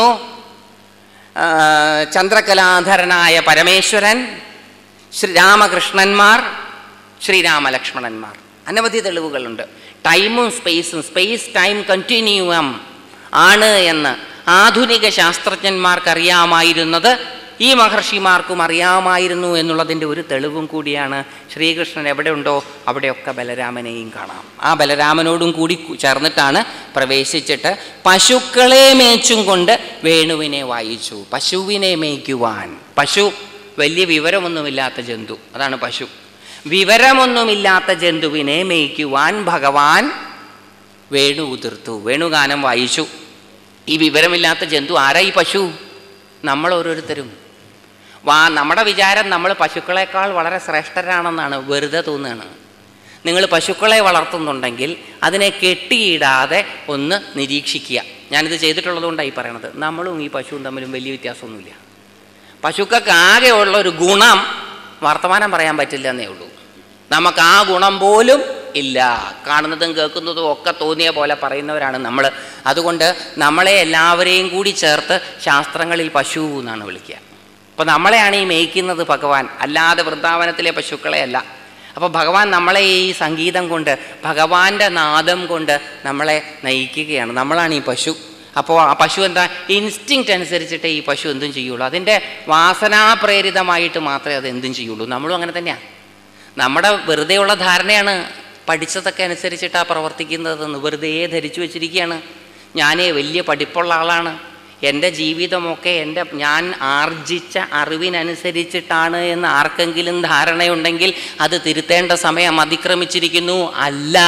ചന്ദ്രകലാധരനായ പരമേശ്വരൻ, ശ്രീരാമകൃഷ്ണന്മാർ, ശ്രീരാമലക്ഷ്മണന്മാർ. അനവധി തെളിവുകളുണ്ട്. ടൈമും സ്പേസും, സ്പേസ് ടൈം കണ്ടിന്യൂയം ആണ് എന്ന് ആധുനിക ശാസ്ത്രജ്ഞന്മാർക്കറിയാമായിരുന്നത് ഈ മഹർഷിമാർക്കും അറിയാമായിരുന്നു എന്നുള്ളതിൻ്റെ ഒരു തെളിവും കൂടിയാണ്. ശ്രീകൃഷ്ണൻ എവിടെയുണ്ടോ അവിടെയൊക്കെ ബലരാമനെയും കാണാം. ആ ബലരാമനോടും കൂടി ചേർന്നിട്ടാണ് പ്രവേശിച്ചിട്ട് പശുക്കളെ മേച്ചും കൊണ്ട് വേണുവിനെ വായിച്ചു. പശുവിനെ മേയ്ക്കുവാൻ. പശു വലിയ വിവരമൊന്നുമില്ലാത്ത ജന്തു, അതാണ് പശു. വിവരമൊന്നുമില്ലാത്ത ജന്തുവിനെ മേയ്ക്കുവാൻ ഭഗവാൻ വേണു ഉതിർത്തു, വേണുഗാനം വായിച്ചു. ഈ വിവരമില്ലാത്ത ജന്തു ആരാ? ഈ പശു. നമ്മൾ ഓരോരുത്തരും. നമ്മുടെ വിചാരം നമ്മൾ പശുക്കളെക്കാൾ വളരെ ശ്രേഷ്ഠരാണെന്നാണ്. വെറുതെ തോന്നുകയാണ്. നിങ്ങൾ പശുക്കളെ വളർത്തുന്നുണ്ടെങ്കിൽ അതിനെ കെട്ടിയിടാതെ ഒന്ന് നിരീക്ഷിക്കുക. ഞാനിത് ചെയ്തിട്ടുള്ളതുകൊണ്ടാണ് ഈ പറയണത്. നമ്മളും ഈ പശുവും തമ്മിലും വലിയ വ്യത്യാസമൊന്നുമില്ല. പശുക്കൾക്ക് ആകെ ഉള്ള ഒരു ഗുണം വർത്തമാനം പറയാൻ പറ്റില്ല എന്നേ ഉള്ളൂ. നമുക്ക് ആ ഗുണം പോലും ഇല്ല. കാണുന്നതും കേൾക്കുന്നതും ഒക്കെ തോന്നിയ പോലെ പറയുന്നവരാണ് നമ്മൾ. അതുകൊണ്ട് നമ്മളെ എല്ലാവരെയും കൂടി ചേർത്ത് ശാസ്ത്രങ്ങളിൽ പശു എന്നാണ് വിളിക്കുക. അപ്പോൾ നമ്മളെയാണ് ഈ മേയ്ക്കുന്നത് ഭഗവാൻ, അല്ലാതെ വൃന്ദാവനത്തിലെ പശുക്കളെ അല്ല. അപ്പോൾ ഭഗവാൻ നമ്മളെ ഈ സംഗീതം കൊണ്ട്, ഭഗവാന്റെ നാദം കൊണ്ട് നമ്മളെ നയിക്കുകയാണ്. നമ്മളാണ് ഈ പശു. അപ്പോൾ ആ പശു എന്താ? ഇൻസ്റ്റിങ്ക്റ്റ് അനുസരിച്ചിട്ടേ ഈ പശു എന്തും ചെയ്യുള്ളൂ. അതിൻ്റെ വാസനാപ്രേരിതമായിട്ട് മാത്രമേ അത് എന്തും ചെയ്യുള്ളൂ. നമ്മളും അങ്ങനെ തന്നെയാണ്. നമ്മുടെ വെറുതെയുള്ള ധാരണയാണ് പഠിച്ചതൊക്കെ അനുസരിച്ചിട്ടാണ് പ്രവർത്തിക്കുന്നതെന്ന് വെറുതെ ധരിച്ചു വച്ചിരിക്കുകയാണ്. ഞാൻ വലിയ പഠിപ്പുള്ള ആളാണ്, എൻ്റെ ജീവിതമൊക്കെ ഞാൻ ആർജിച്ച അറിവിനനുസരിച്ചിട്ടാണ് എന്ന് ആർക്കെങ്കിലും ധാരണയുണ്ടെങ്കിൽ അത് തിരുത്തേണ്ട സമയം അതിക്രമിച്ചിരിക്കുന്നു. അല്ല,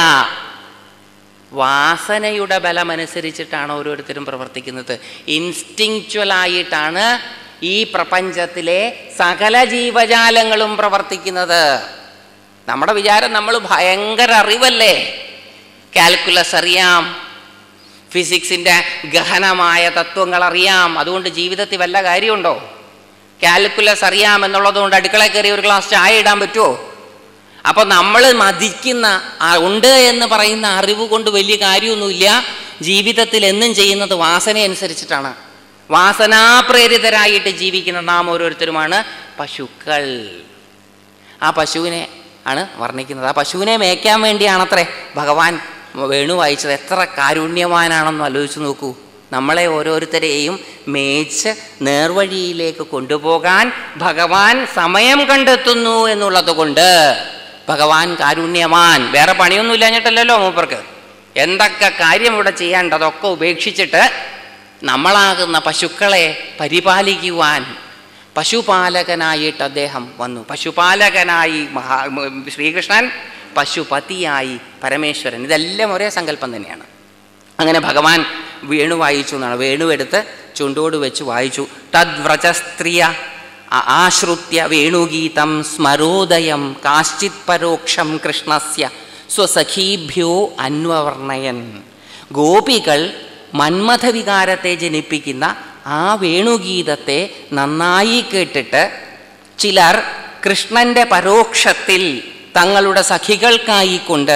വാസനയുടെ ബലമനുസരിച്ചിട്ടാണ് ഓരോരുത്തരും പ്രവർത്തിക്കുന്നത്. ഇൻസ്റ്റിങ്ച്വലായിട്ടാണ് ഈ പ്രപഞ്ചത്തിലെ സകല ജീവജാലങ്ങളും പ്രവർത്തിക്കുന്നത്. നമ്മുടെ വിചാരം നമ്മൾ ഭയങ്കര അറിവല്ലേ, കാൽക്കുലസ് അറിയാം, ഫിസിക്സിൻ്റെ ഗഹനമായ തത്വങ്ങൾ അറിയാം, അതുകൊണ്ട് ജീവിതത്തിൽ വല്ല കാര്യമുണ്ടോ? കാൽക്കുലസ് അറിയാം എന്നുള്ളതുകൊണ്ട് അടുക്കളയിൽ കയറി ഒരു ഗ്ലാസ് ചായ ഇടാൻ പറ്റുമോ? അപ്പോൾ നമ്മൾ മതിക്കുന്ന ഉണ്ട് എന്ന് പറയുന്ന അറിവ് കൊണ്ട് വലിയ കാര്യമൊന്നുമില്ല. ജീവിതത്തിൽ എന്നും ചെയ്യുന്നത് വാസന അനുസരിച്ചിട്ടാണ്. വാസനാപ്രേരിതരായിട്ട് ജീവിക്കുന്ന നാം ഓരോരുത്തരുമാണ് പശുക്കൾ. ആ പശുവിനെ ആണ് വർണ്ണിക്കുന്നത്. ആ പശുവിനെ മേയ്ക്കാൻ വേണ്ടിയാണത്രേ ഭഗവാൻ വേണു വായിച്ചത്. എത്ര കാരുണ്യവാനാണെന്ന് ആലോചിച്ച് നോക്കൂ. നമ്മളെ ഓരോരുത്തരെയും മേച്ച് നേർവഴിയിലേക്ക് കൊണ്ടുപോകാൻ ഭഗവാൻ സമയം കണ്ടെത്തുന്നു എന്നുള്ളത് കൊണ്ട് ഭഗവാൻ കാരുണ്യവാൻ. വേറെ പണിയൊന്നും ഇല്ലാഞ്ഞിട്ടല്ലോ മൂപ്പർക്ക്. എന്തൊക്കെ കാര്യം ഇവിടെ ചെയ്യാണ്ട് അതൊക്കെ ഉപേക്ഷിച്ചിട്ട് നമ്മളാകുന്ന പശുക്കളെ പരിപാലിക്കുവാൻ പശുപാലകനായിട്ട് അദ്ദേഹം വന്നു. പശുപാലകനായി ശ്രീകൃഷ്ണൻ, പശുപതിയായി പരമേശ്വരൻ. ഇതെല്ലാം ഒരേ സങ്കല്പം തന്നെയാണ്. അങ്ങനെ ഭഗവാൻ വേണു വായിച്ചു എന്നാണ്. വേണു എടുത്ത് ചുണ്ടോട് വെച്ച് വായിച്ചു. തദ്വ്രജസ്ത്രിയ ആശ്രുത്യ വേണുഗീതം സ്മരോദയം കാശ്ചിത് പരോക്ഷം കൃഷ്ണസ്യ സ്വസഖീഭ്യോ അന്വവർണയൻ. ഗോപികൾ മന്മഥവികാരത്തെ ജനിപ്പിക്കുന്ന ആ വേണുഗീതത്തെ നന്നായി കേട്ടിട്ട് ചിലർ കൃഷ്ണൻ്റെ പരോക്ഷത്തിൽ തങ്ങളുടെ സഖികൾക്കായിക്കൊണ്ട്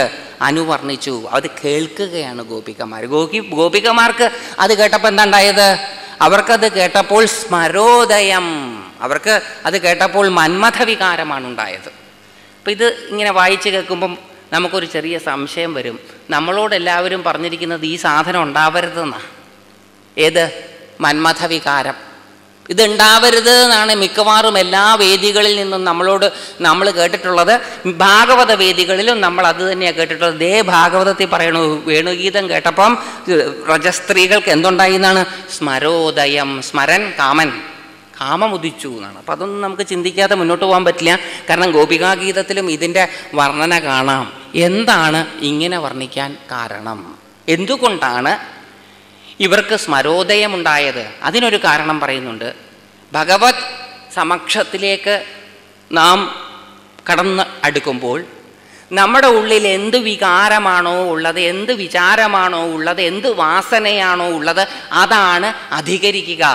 അനുവർണിച്ചു. അത് കേൾക്കുകയാണ് ഗോപികമാർ. ഗോപികമാർക്ക് അത് കേട്ടപ്പോൾ എന്താ ഉണ്ടായത്? അവർക്കത് കേട്ടപ്പോൾ സ്മരോദയം, അവർക്ക് അത് കേട്ടപ്പോൾ മന്മഥ വികാരമാണ് ഉണ്ടായത്. അപ്പം ഇത് ഇങ്ങനെ വായിച്ച് കേൾക്കുമ്പം നമുക്കൊരു ചെറിയ സംശയം വരും. നമ്മളോടെല്ലാവരും പറഞ്ഞിരിക്കുന്നത് ഈ സാധനം ഉണ്ടാവരുതെന്നാണ്. ഏത്? മന്മഥ വികാരം. ഇതുണ്ടാവരുത് എന്നാണ് മിക്കവാറും എല്ലാ വേദികളിൽ നിന്നും നമ്മൾ കേട്ടിട്ടുള്ളത്. ഭാഗവത വേദികളിലും നമ്മൾ അത് തന്നെയാണ് കേട്ടിട്ടുള്ളത്. ദേ ഭാഗവതത്തിൽ പറയണു, വേണുഗീതം കേട്ടപ്പം രജസ്ത്രീകൾക്ക് എന്തുണ്ടായി എന്നാണ്? സ്മരോദയം. സ്മരൻ കാമൻ, കാമം ഉദിച്ചു എന്നാണ്. അപ്പം അതൊന്നും നമുക്ക് ചിന്തിക്കാതെ മുന്നോട്ട് പോകാൻ പറ്റില്ല. കാരണം ഗോപികാഗീതത്തിലും ഇതിൻ്റെ വർണ്ണന കാണാം. എന്താണ് ഇങ്ങനെ വർണ്ണിക്കാൻ കാരണം? എന്തുകൊണ്ടാണ് ഇവർക്ക് സ്മരോദയമുണ്ടായത്? അതിനൊരു കാരണം പറയുന്നുണ്ട്. ഭഗവത് സമക്ഷത്തിലേക്ക് നാം കടന്ന് അടുക്കുമ്പോൾ നമ്മുടെ ഉള്ളിൽ എന്ത് വികാരമാണോ ഉള്ളത്, എന്ത് വിചാരമാണോ ഉള്ളത്, എന്ത് വാസനയാണോ ഉള്ളത്, അതാണ് അധികരിക്കുക.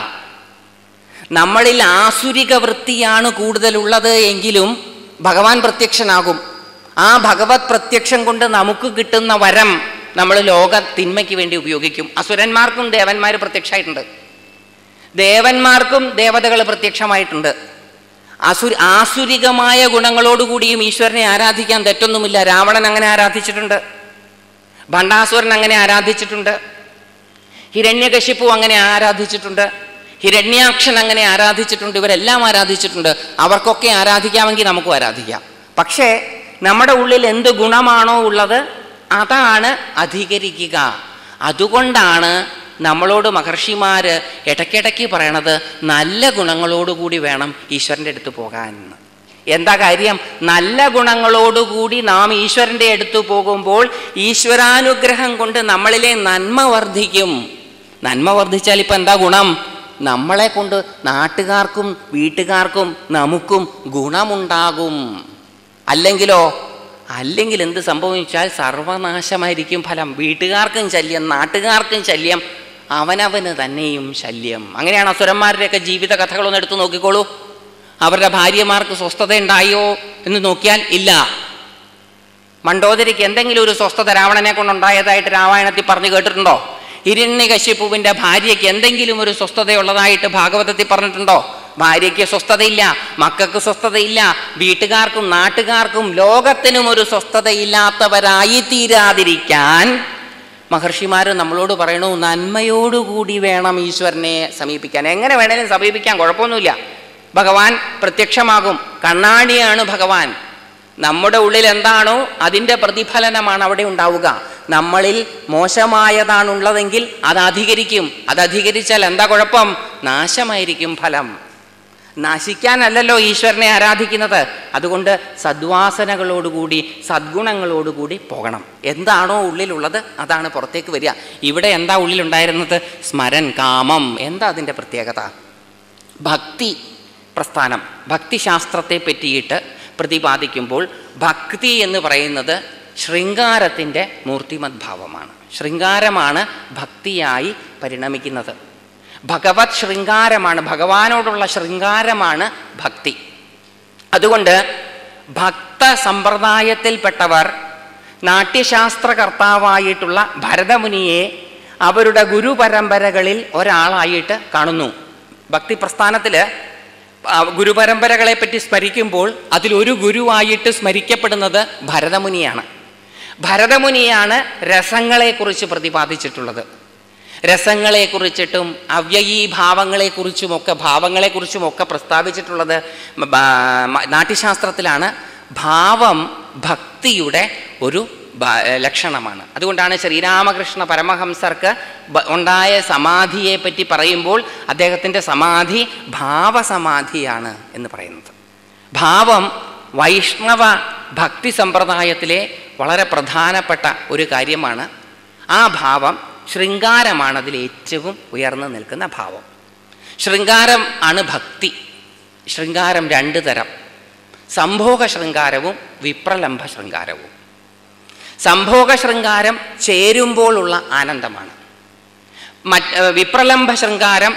നമ്മളിൽ ആസുരിക വൃത്തിയാണ് കൂടുതലുള്ളത് എങ്കിലും ഭഗവാൻ പ്രത്യക്ഷനാകും. ആ ഭഗവത് പ്രത്യക്ഷം കൊണ്ട് നമുക്ക് കിട്ടുന്ന വരം നമ്മൾ ലോക തിന്മയ്ക്ക് വേണ്ടി ഉപയോഗിക്കും. അസുരന്മാർക്കും ദേവന്മാർ പ്രത്യക്ഷമായിട്ടുണ്ട്, ദേവന്മാർക്കും ദേവതകൾ പ്രത്യക്ഷമായിട്ടുണ്ട്. ആസുരികമായ ഗുണങ്ങളോടുകൂടിയും ഈശ്വരനെ ആരാധിക്കാൻ തെറ്റൊന്നുമില്ല. രാവണൻ അങ്ങനെ ആരാധിച്ചിട്ടുണ്ട്, ഭണ്ഡാസുരൻ അങ്ങനെ ആരാധിച്ചിട്ടുണ്ട്, ഹിരണ്യകശിപു അങ്ങനെ ആരാധിച്ചിട്ടുണ്ട്, ഹിരണ്യാക്ഷൻ അങ്ങനെ ആരാധിച്ചിട്ടുണ്ട്. ഇവരെല്ലാം ആരാധിച്ചിട്ടുണ്ട്. അവർക്കൊക്കെ ആരാധിക്കാമെങ്കിൽ നമുക്കും ആരാധിക്കാം. പക്ഷേ നമ്മുടെ ഉള്ളിൽ എന്ത് ഗുണമാണോ ഉള്ളത് അതാണ് അധികരിക്കുക. അതുകൊണ്ടാണ് നമ്മളോട് മഹർഷിമാർ ഇടയ്ക്കിടയ്ക്ക് പറയണത് നല്ല ഗുണങ്ങളോടുകൂടി വേണം ഈശ്വരൻ്റെ അടുത്ത് പോകാൻ. എന്താ കാര്യം? നല്ല ഗുണങ്ങളോടുകൂടി നാം ഈശ്വരൻ്റെ അടുത്ത് പോകുമ്പോൾ ഈശ്വരാനുഗ്രഹം കൊണ്ട് നമ്മളിലെ നന്മ വർദ്ധിക്കും. നന്മ വർദ്ധിച്ചാൽ ഇപ്പം എന്താ ഗുണം? നമ്മളെ കൊണ്ട് നാട്ടുകാർക്കും വീട്ടുകാർക്കും നമുക്കും ഗുണമുണ്ടാകും. അല്ലെങ്കിൽ എന്ത് സംഭവിച്ചാൽ സർവനാശമായിരിക്കും ഫലം. വീട്ടുകാർക്കും ശല്യം, നാട്ടുകാർക്കും ശല്യം, അവനവന് തന്നെയും ശല്യം. അങ്ങനെയാണ് അസുരന്മാരുടെയൊക്കെ ജീവിത കഥകളൊന്നും എടുത്തു നോക്കിക്കോളൂ. അവരുടെ ഭാര്യമാർക്ക് സ്വസ്ഥത ഉണ്ടായോ എന്ന് നോക്കിയാൽ ഇല്ല. മണ്ഡോദരിക്ക് എന്തെങ്കിലും ഒരു സ്വസ്ഥത രാവണനെ കൊണ്ടുണ്ടായതായിട്ട് രാമായണത്തിൽ പറഞ്ഞു കേട്ടിട്ടുണ്ടോ? ഹിരണ്യകശിപുവിൻ്റെ ഭാര്യയ്ക്ക് എന്തെങ്കിലും ഒരു സ്വസ്ഥതയുള്ളതായിട്ട് ഭാഗവതത്തിൽ പറഞ്ഞിട്ടുണ്ടോ? ഭാര്യയ്ക്ക് സ്വസ്ഥതയില്ല, മക്കൾക്ക് സ്വസ്ഥതയില്ല, വീട്ടുകാർക്കും നാട്ടുകാർക്കും ലോകത്തിനും ഒരു സ്വസ്ഥതയില്ലാത്തവരായി തീരാതിരിക്കാൻ മഹർഷിമാർ നമ്മളോട് പറയണു, നന്മയോടുകൂടി വേണം ഈശ്വരനെ സമീപിക്കാൻ. എങ്ങനെ വേണേലും സമീപിക്കാൻ, കുഴപ്പമൊന്നുമില്ല. ഭഗവാൻ പ്രത്യക്ഷമാകും. കണ്ണാടിയാണ് ഭഗവാൻ. നമ്മുടെ ഉള്ളിൽ എന്താണോ അതിൻ്റെ പ്രതിഫലനമാണ് അവിടെ ഉണ്ടാവുക. നമ്മളിൽ മോശമായതാണുള്ളതെങ്കിൽ അത് അധികരിക്കും. അത് അധികരിച്ചാൽ എന്താ കുഴപ്പം? നാശമായിരിക്കും ഫലം. നശിക്കാനല്ലല്ലോ ഈശ്വരനെ ആരാധിക്കുന്നത്. അതുകൊണ്ട് സദ്വാസനകളോടുകൂടി സദ്ഗുണങ്ങളോടുകൂടി പോകണം. എന്താണോ ഉള്ളിലുള്ളത് അതാണ് പുറത്തേക്ക് വരിക. ഇവിടെ എന്താ ഉള്ളിലുണ്ടായിരുന്നത്? സ്മരൻ, കാമം. എന്താ അതിൻ്റെ പ്രത്യേകത? ഭക്തി പ്രസ്ഥാനം, ഭക്തിശാസ്ത്രത്തെ പറ്റിയിട്ട് പ്രതിപാദിക്കുമ്പോൾ ഭക്തി എന്ന് പറയുന്നത് ശൃംഗാരത്തിൻ്റെ മൂർത്തിമത് ഭാവമാണ്. ശൃംഗാരമാണ് ഭക്തിയായി പരിണമിക്കുന്നത്. ഭഗവത് ശൃംഗാരമാണ്, ഭഗവാനോടുള്ള ശൃംഗാരമാണ് ഭക്തി. അതുകൊണ്ട് ഭക്ത സമ്പ്രദായത്തിൽപ്പെട്ടവർ നാട്യശാസ്ത്രകർത്താവായിട്ടുള്ള ഭരതമുനിയെ അവരുടെ ഗുരുപരമ്പരകളിൽ ഒരാളായിട്ട് കാണുന്നു. ഭക്തി പ്രസ്ഥാനത്തിൽ ഗുരുപരമ്പരകളെ പറ്റി സ്മരിക്കുമ്പോൾ അതിലൊരു ഗുരുവായിട്ട് സ്മരിക്കപ്പെടുന്നത് ഭരതമുനിയാണ്. ഭരതമുനിയാണ് രസങ്ങളെക്കുറിച്ച് പ്രതിപാദിച്ചിട്ടുള്ളത്. രസങ്ങളെക്കുറിച്ചിട്ടും ഭാവങ്ങളെക്കുറിച്ചുമൊക്കെ പ്രസ്താവിച്ചിട്ടുള്ളത് നാട്യശാസ്ത്രത്തിലാണ്. ഭാവം ഭക്തിയുടെ ഒരു ലക്ഷണമാണ്. അതുകൊണ്ടാണ് ശ്രീരാമകൃഷ്ണ പരമഹംസർക്ക് ഉണ്ടായ സമാധിയെ പറ്റി പറയുമ്പോൾ അദ്ദേഹത്തിൻ്റെ സമാധി ഭാവസമാധിയാണ് എന്ന് പറയുന്നത്. ഭാവം വൈഷ്ണവ ഭക്തി സമ്പ്രദായത്തിലെ വളരെ പ്രധാനപ്പെട്ട ഒരു കാര്യമാണ്. ആ ഭാവം ശൃംഗാരമാണ് അതിൽ ഏറ്റവും ഉയർന്നു നിൽക്കുന്ന ഭാവം. ശൃംഗാരം ആണ് ഭക്തി. ശൃംഗാരം രണ്ട് തരം: സംഭോഗ ശൃംഗാരവും വിപ്രലംഭ ശൃംഗാരവും. സംഭോഗ ശൃംഗാരം ചേരുമ്പോഴുള്ള ആനന്ദമാണ്. വിപ്രലംഭ ശൃംഗാരം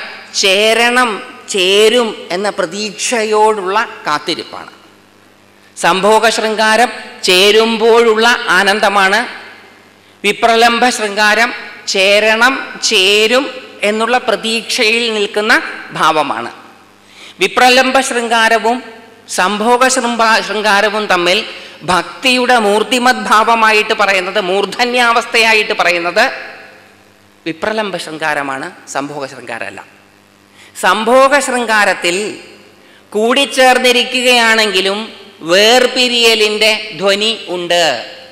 ചേരും എന്ന പ്രതീക്ഷയോടുള്ള കാത്തിരിപ്പാണ്. സംഭോഗ ശൃംഗാരം ചേരുമ്പോഴുള്ള ആനന്ദമാണ്, വിപ്രലംബ ശൃംഗാരം ചേരണം, ചേരും എന്നുള്ള പ്രതീക്ഷയിൽ നിൽക്കുന്ന ഭാവമാണ്. വിപ്രലംബ ശൃംഗാരവും സംഭോഗ ശൃംഗാരവും തമ്മിൽ ഭക്തിയുടെ മൂർത്തിമത് ഭാവമായിട്ട് പറയുന്നത്, മൂർധന്യാവസ്ഥയായിട്ട് പറയുന്നത് വിപ്രലംബ ശൃംഗാരമാണ്, സംഭോഗ ശൃംഗാരമല്ല. സംഭോഗ ശൃംഗാരത്തിൽ കൂടിച്ചേർന്നിരിക്കുകയാണെങ്കിലും വേർപിരിയലിൻ്റെ ധ്വനി ഉണ്ട്.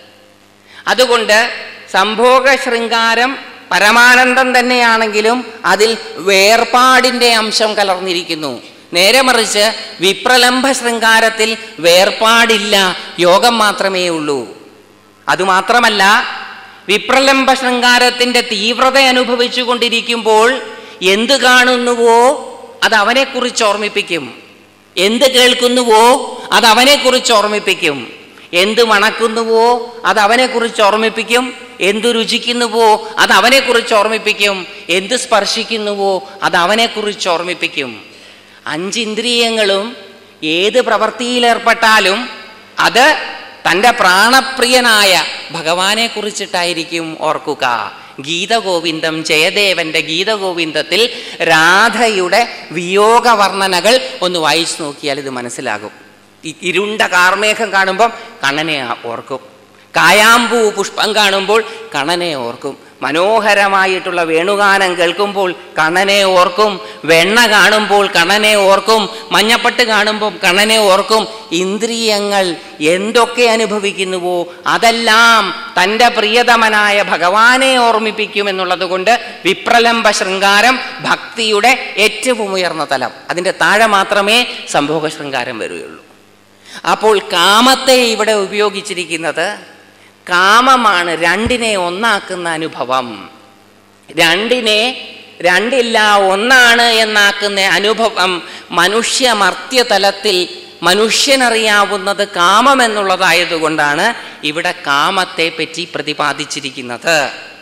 അതുകൊണ്ട് സംഭോഗ ശൃംഗാരം പരമാനന്ദം തന്നെയാണെങ്കിലും അതിൽ വേർപാടിൻ്റെ അംശം കലർന്നിരിക്കുന്നു. നേരെ മറിച്ച് വിപ്രലംബ ശൃംഗാരത്തിൽ വേർപാടില്ല, യോഗം മാത്രമേ ഉള്ളൂ. അതുമാത്രമല്ല, വിപ്രലംബ ശൃംഗാരത്തിൻ്റെ തീവ്രത അനുഭവിച്ചു കൊണ്ടിരിക്കുമ്പോൾ എന്ത് കാണുന്നുവോ അത് അവനെക്കുറിച്ച് ഓർമ്മിപ്പിക്കും, എന്ത് കേൾക്കുന്നുവോ അത് അവനെക്കുറിച്ച് ഓർമ്മിപ്പിക്കും, എന്ത് മണക്കുന്നുവോ അത് അവനെക്കുറിച്ച് ഓർമ്മിപ്പിക്കും, എന്ത് രുചിക്കുന്നുവോ അത് അവനെക്കുറിച്ച് ഓർമ്മിപ്പിക്കും, എന്ത് സ്പർശിക്കുന്നുവോ അത് അവനെക്കുറിച്ച് ഓർമ്മിപ്പിക്കും. 5 ഇന്ദ്രിയങ്ങളും ഏത് പ്രവൃത്തിയിലേർപ്പെട്ടാലും അത് തൻ്റെ പ്രാണപ്രിയനായ ഭഗവാനെ കുറിച്ചിട്ടായിരിക്കും ഓർക്കുക. ഗീതഗോവിന്ദം, ജയദേവന്റെ ഗീതഗോവിന്ദത്തിൽ രാധയുടെ വിയോഗ വർണ്ണനകൾ ഒന്ന് വായിച്ചു നോക്കിയാൽ ഇത് മനസ്സിലാകും. ഇരുണ്ട കാർമേഘം കാണുമ്പം കണ്ണനെ ഓർക്കും, കായാമ്പൂ പുഷ്പം കാണുമ്പോൾ കണ്ണനെ ഓർക്കും, മനോഹരമായിട്ടുള്ള വേണുഗാനം കേൾക്കുമ്പോൾ കണ്ണനെ ഓർക്കും, വെണ്ണ കാണുമ്പോൾ കണ്ണനെ ഓർക്കും, മഞ്ഞപ്പട്ട് കാണുമ്പോൾ കണ്ണനെ ഓർക്കും. ഇന്ദ്രിയങ്ങൾ എന്തൊക്കെ അനുഭവിക്കുന്നുവോ അതെല്ലാം തൻ്റെ പ്രിയതമനായ ഭഗവാനെ ഓർമ്മിപ്പിക്കുമെന്നുള്ളത് കൊണ്ട് വിപ്രലംബ ശൃംഗാരം ഭക്തിയുടെ ഏറ്റവും ഉയർന്ന തലം. അതിൻ്റെ താഴെ മാത്രമേ സംഭോഗ ശൃംഗാരം വരികയുള്ളൂ. അപ്പോൾ കാമത്തെ ഇവിടെ ഉപയോഗിച്ചിരിക്കുന്നത്, കാമമാണ് രണ്ടിനെ ഒന്നാക്കുന്ന അനുഭവം. രണ്ടിനെ രണ്ടില്ല ഒന്നാണ് എന്നാക്കുന്ന അനുഭവം മനുഷ്യമർത്യതലത്തിൽ മനുഷ്യനറിയാവുന്നത് കാമം എന്നുള്ളതായതുകൊണ്ടാണ് ഇവിടെ കാമത്തെ പറ്റി പ്രതിപാദിച്ചിരിക്കുന്നത്.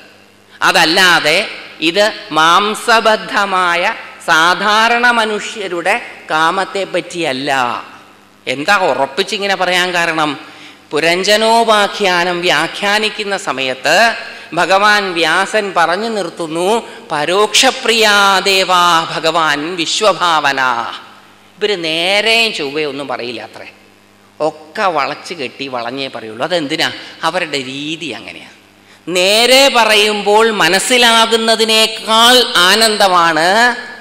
അതല്ലാതെ ഇത് മാംസബദ്ധമായ സാധാരണ മനുഷ്യരുടെ കാമത്തെ പറ്റിയല്ല. എന്താ ഉറപ്പിച്ചിങ്ങനെ പറയാൻ കാരണം? പുരഞ്ജനോപാഖ്യാനം വ്യാഖ്യാനിക്കുന്ന സമയത്ത് ഭഗവാൻ വ്യാസൻ പറഞ്ഞു നിർത്തുന്നു, പരോക്ഷപ്രിയാദേവാ ഭഗവാൻ വിശ്വഭാവന. ഇവർ നേരെയും ചൊവ്വയൊന്നും പറയില്ല അത്രേ, ഒക്കെ വളച്ച് കെട്ടി വളഞ്ഞേ പറയുള്ളൂ. അതെന്തിനാ? അവരുടെ രീതി അങ്ങനെയാണ്. നേരെ പറയുമ്പോൾ മനസ്സിലാകുന്നതിനേക്കാൾ ആനന്ദമാണ്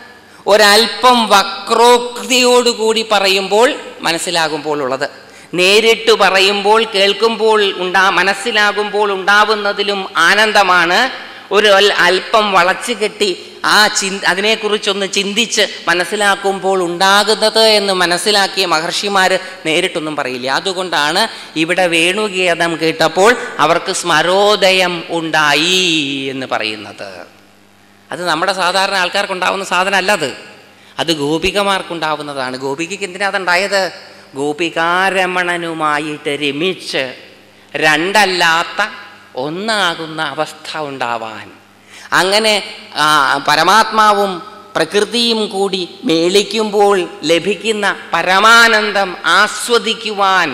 ഒരൽപ്പം വക്രോക്തിയോടുകൂടി പറയുമ്പോൾ മനസ്സിലാകുമ്പോൾ ഉള്ളത്. നേരിട്ട് പറയുമ്പോൾ കേൾക്കുമ്പോൾ മനസ്സിലാകുമ്പോൾ ഉണ്ടാവുന്നതിലും ആനന്ദമാണ് ഒരു അല്പം വളച്ചു കെട്ടി അതിനെക്കുറിച്ചൊന്ന് ചിന്തിച്ച് മനസ്സിലാക്കുമ്പോൾ ഉണ്ടാകുന്നത് എന്ന് മനസ്സിലാക്കിയ മഹർഷിമാർ നേരിട്ടൊന്നും പറയില്ല. അതുകൊണ്ടാണ് ഇവിടെ വേണുഗീതം കേട്ടപ്പോൾ അവർക്ക് സ്മരോദയം ഉണ്ടായി എന്ന് പറയുന്നത്. അത് നമ്മുടെ സാധാരണ ആൾക്കാർക്കുണ്ടാവുന്ന സാധനമല്ല, അത് ഗോപികമാർക്കുണ്ടാവുന്നതാണ്. ഗോപികയ്ക്ക് എന്തിനാ അതുണ്ടായത്? ഗോപികാരമണനുമായിട്ട് രമിച്ച് രണ്ടല്ലാത്ത ഒന്നാകുന്ന അവസ്ഥ ഉണ്ടാവാൻ, അങ്ങനെ പരമാത്മാവും പ്രകൃതിയും കൂടി മേളിക്കുമ്പോൾ ലഭിക്കുന്ന പരമാനന്ദം ആസ്വദിക്കുവാൻ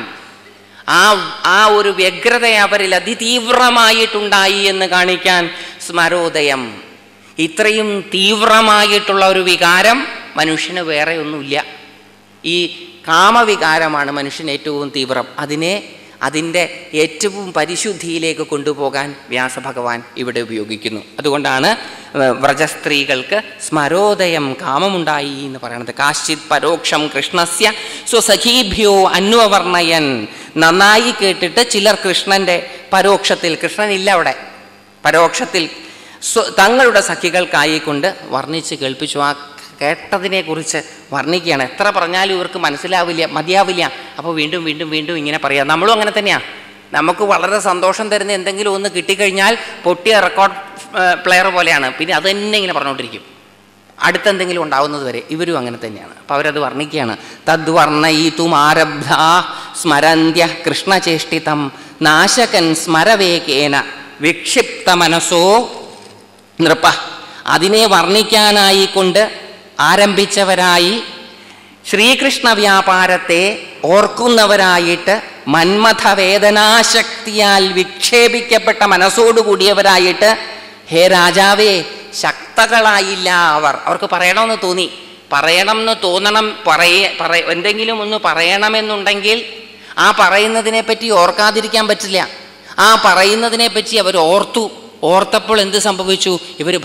ആ ഒരു വ്യഗ്രത അവരിൽ അതിതീവ്രമായിട്ടുണ്ടായി എന്ന് കാണിക്കാൻ സ്മരോദയം. ഇത്രയും തീവ്രമായിട്ടുള്ള ഒരു വികാരം മനുഷ്യന് വേറെ ഒന്നുമില്ല. ഈ കാമവികാരമാണ് മനുഷ്യന് ഏറ്റവും തീവ്രം. അതിൻ്റെ ഏറ്റവും പരിശുദ്ധിയിലേക്ക് കൊണ്ടുപോകാൻ വ്യാസഭഗവാൻ ഇവിടെ ഉപയോഗിക്കുന്നു. അതുകൊണ്ടാണ് വ്രജസ്ത്രീകൾക്ക് സ്മരോദയം കാമമുണ്ടായി എന്ന് പറയുന്നത്. കാശ്ചിത് പരോക്ഷം കൃഷ്ണസ്യ സ്വസഖീഭ്യോ അന്വവർണ്ണയൻ. നന്നായി കേട്ടിട്ട് ചിലർ കൃഷ്ണൻ്റെ പരോക്ഷത്തിൽ, കൃഷ്ണനില്ല അവിടെ, പരോക്ഷത്തിൽ തങ്ങളുടെ സഖികൾക്കായിക്കൊണ്ട് വർണ്ണിച്ച് കേൾപ്പിച്ചു. ആ കേട്ടതിനെക്കുറിച്ച് വർണ്ണിക്കുകയാണ്. എത്ര പറഞ്ഞാലും ഇവർക്ക് മനസ്സിലാവില്ല, മതിയാവില്ല. അപ്പോൾ വീണ്ടും വീണ്ടും വീണ്ടും ഇങ്ങനെ പറയാം. നമ്മളും അങ്ങനെ തന്നെയാണ്. നമുക്ക് വളരെ സന്തോഷം തരുന്ന എന്തെങ്കിലും ഒന്ന് കിട്ടിക്കഴിഞ്ഞാൽ പൊട്ടിയ റെക്കോർഡ് പ്ലെയർ പോലെയാണ്. പിന്നെ അത് തന്നെ ഇങ്ങനെ പറഞ്ഞുകൊണ്ടിരിക്കും അടുത്തെന്തെങ്കിലും ഉണ്ടാവുന്നത് വരെ. ഇവരും അങ്ങനെ തന്നെയാണ്. അപ്പോൾ അവരത് വർണ്ണിക്കുകയാണ്. തദ്വർണ്ണയിതുമാരബ്ധ സ്മരന്ത്യ കൃഷ്ണചേഷ്ടിതം നാശകൻ സ്മരവേഗേന വിക്ഷിപ്ത മനസ്സോ നൃപ. അതിനെ വർണ്ണിക്കാനായിക്കൊണ്ട് ആരംഭിച്ചവരായി ശ്രീകൃഷ്ണ വ്യാപാരത്തെ ഓർക്കുന്നവരായിട്ട് മന്മഥ വേദനാശക്തിയാൽ വിക്ഷേപിക്കപ്പെട്ട മനസ്സോടുകൂടിയവരായിട്ട്, ഹേ രാജാവേ, ശക്തകളായില്ല അവർക്ക് പറയണമെന്ന് തോന്നി. പറയണം എന്ന് തോന്നണം, എന്തെങ്കിലും ഒന്ന് പറയണമെന്നുണ്ടെങ്കിൽ ആ പറയുന്നതിനെ പറ്റി ഓർക്കാതിരിക്കാൻ പറ്റില്ല. ആ പറയുന്നതിനെ പറ്റി അവർ ഓർത്തപ്പോൾ എന്ത് സംഭവിച്ചു? ഇവർ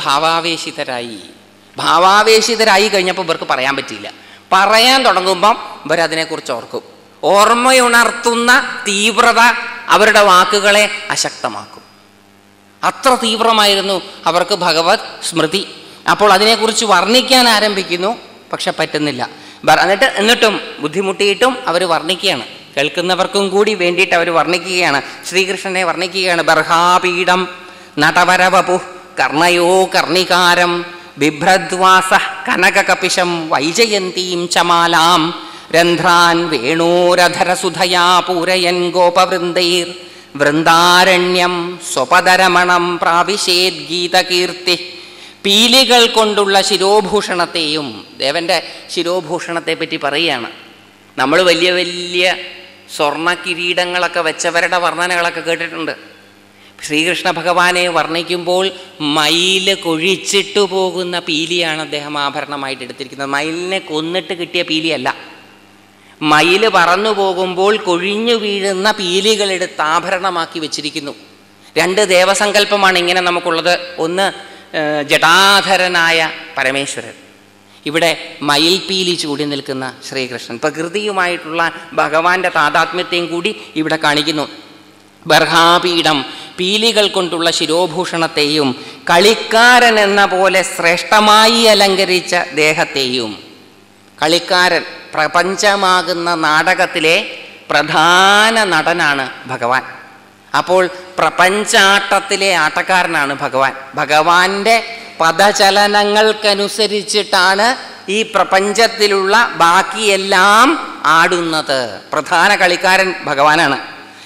ഭാവാവേശിതരായി കഴിഞ്ഞപ്പോൾ ഇവർക്ക് പറയാൻ പറ്റിയില്ല. പറയാൻ തുടങ്ങുമ്പം ഇവരതിനെക്കുറിച്ച് ഓർക്കും. ഓർമ്മയുണർത്തുന്ന തീവ്രത അവരുടെ വാക്കുകളെ അശക്തമാക്കും. അത്ര തീവ്രമായിരുന്നു അവർക്ക് ഭഗവത് സ്മൃതി. അപ്പോൾ അതിനെക്കുറിച്ച് വർണ്ണിക്കാൻ ആരംഭിക്കുന്നു, പക്ഷെ പറ്റുന്നില്ല. എന്നിട്ടും ബുദ്ധിമുട്ടിയിട്ടും അവർ വർണ്ണിക്കുകയാണ്. കേൾക്കുന്നവർക്കും കൂടി വേണ്ടിയിട്ട് അവർ വർണ്ണിക്കുകയാണ്, ശ്രീകൃഷ്ണനെ വർണ്ണിക്കുകയാണ്. ബർഹാപീഠം നടവരവപു കർണയോ കർണികാരം ബിഭ്രദ്വാസ കനകകപിശം വൈജയന്തീം ചമാലാം രന്ധ്രാൻ വേണോരധരസുധയാ പൂരയൻ ഗോപവൃന്ദൈർ വൃന്ദാരണ്യം സ്വപദരമണം പ്രാവിശേദ്ഗീതകീർത്തി. പീലികൾ കൊണ്ടുള്ള ശിരോഭൂഷണത്തെയും, ദേവൻ്റെ ശിരോഭൂഷണത്തെ പറ്റി പറയുകയാണ്. നമ്മൾ വലിയ വലിയ സ്വർണ്ണ കിരീടങ്ങളൊക്കെ വെച്ചവരുടെ വർണ്ണനകളൊക്കെ കേട്ടിട്ടുണ്ട്. ശ്രീകൃഷ്ണ ഭഗവാനെ വർണ്ണിക്കുമ്പോൾ മയില് കൊഴിച്ചിട്ടു പോകുന്ന പീലിയാണ് അദ്ദേഹം ആഭരണമായിട്ട് എടുത്തിരിക്കുന്നത്. മയിലിനെ കൊന്നിട്ട് കിട്ടിയ പീലിയല്ല. മയില് പറന്നു പോകുമ്പോൾ കൊഴിഞ്ഞു വീഴുന്ന പീലികളെടുത്ത് ആഭരണമാക്കി വെച്ചിരിക്കുന്നു. രണ്ട് ദേവസങ്കല്പമാണ് ഇങ്ങനെ നമുക്കുള്ളത്. ഒന്ന് ജടാധരനായ പരമേശ്വരൻ, ഇവിടെ മയിൽപീലി ചൂടി നിൽക്കുന്ന ശ്രീകൃഷ്ണൻ. പ്രകൃതിയുമായിട്ടുള്ള ഭഗവാന്റെ താതാത്മ്യത്തെയും കൂടി ഇവിടെ കാണിക്കുന്നു. ബർഹാപീഠം, പീലികൾ കൊണ്ടുള്ള ശിരോഭൂഷണത്തെയും കളിക്കാരൻ എന്ന പോലെ ശ്രേഷ്ഠമായി അലങ്കരിച്ച ദേഹത്തെയും. കളിക്കാരൻ, പ്രപഞ്ചമാകുന്ന നാടകത്തിലെ പ്രധാന നടനാണ് ഭഗവാൻ. അപ്പോൾ പ്രപഞ്ചാട്ടത്തിലെ ആട്ടക്കാരനാണ് ഭഗവാൻ. ഭഗവാന്റെ പദചലനങ്ങൾക്കനുസരിച്ചിട്ടാണ് ഈ പ്രപഞ്ചത്തിലുള്ള ബാക്കിയെല്ലാം ആടുന്നത്. പ്രധാന കളിക്കാരൻ ഭഗവാനാണ്.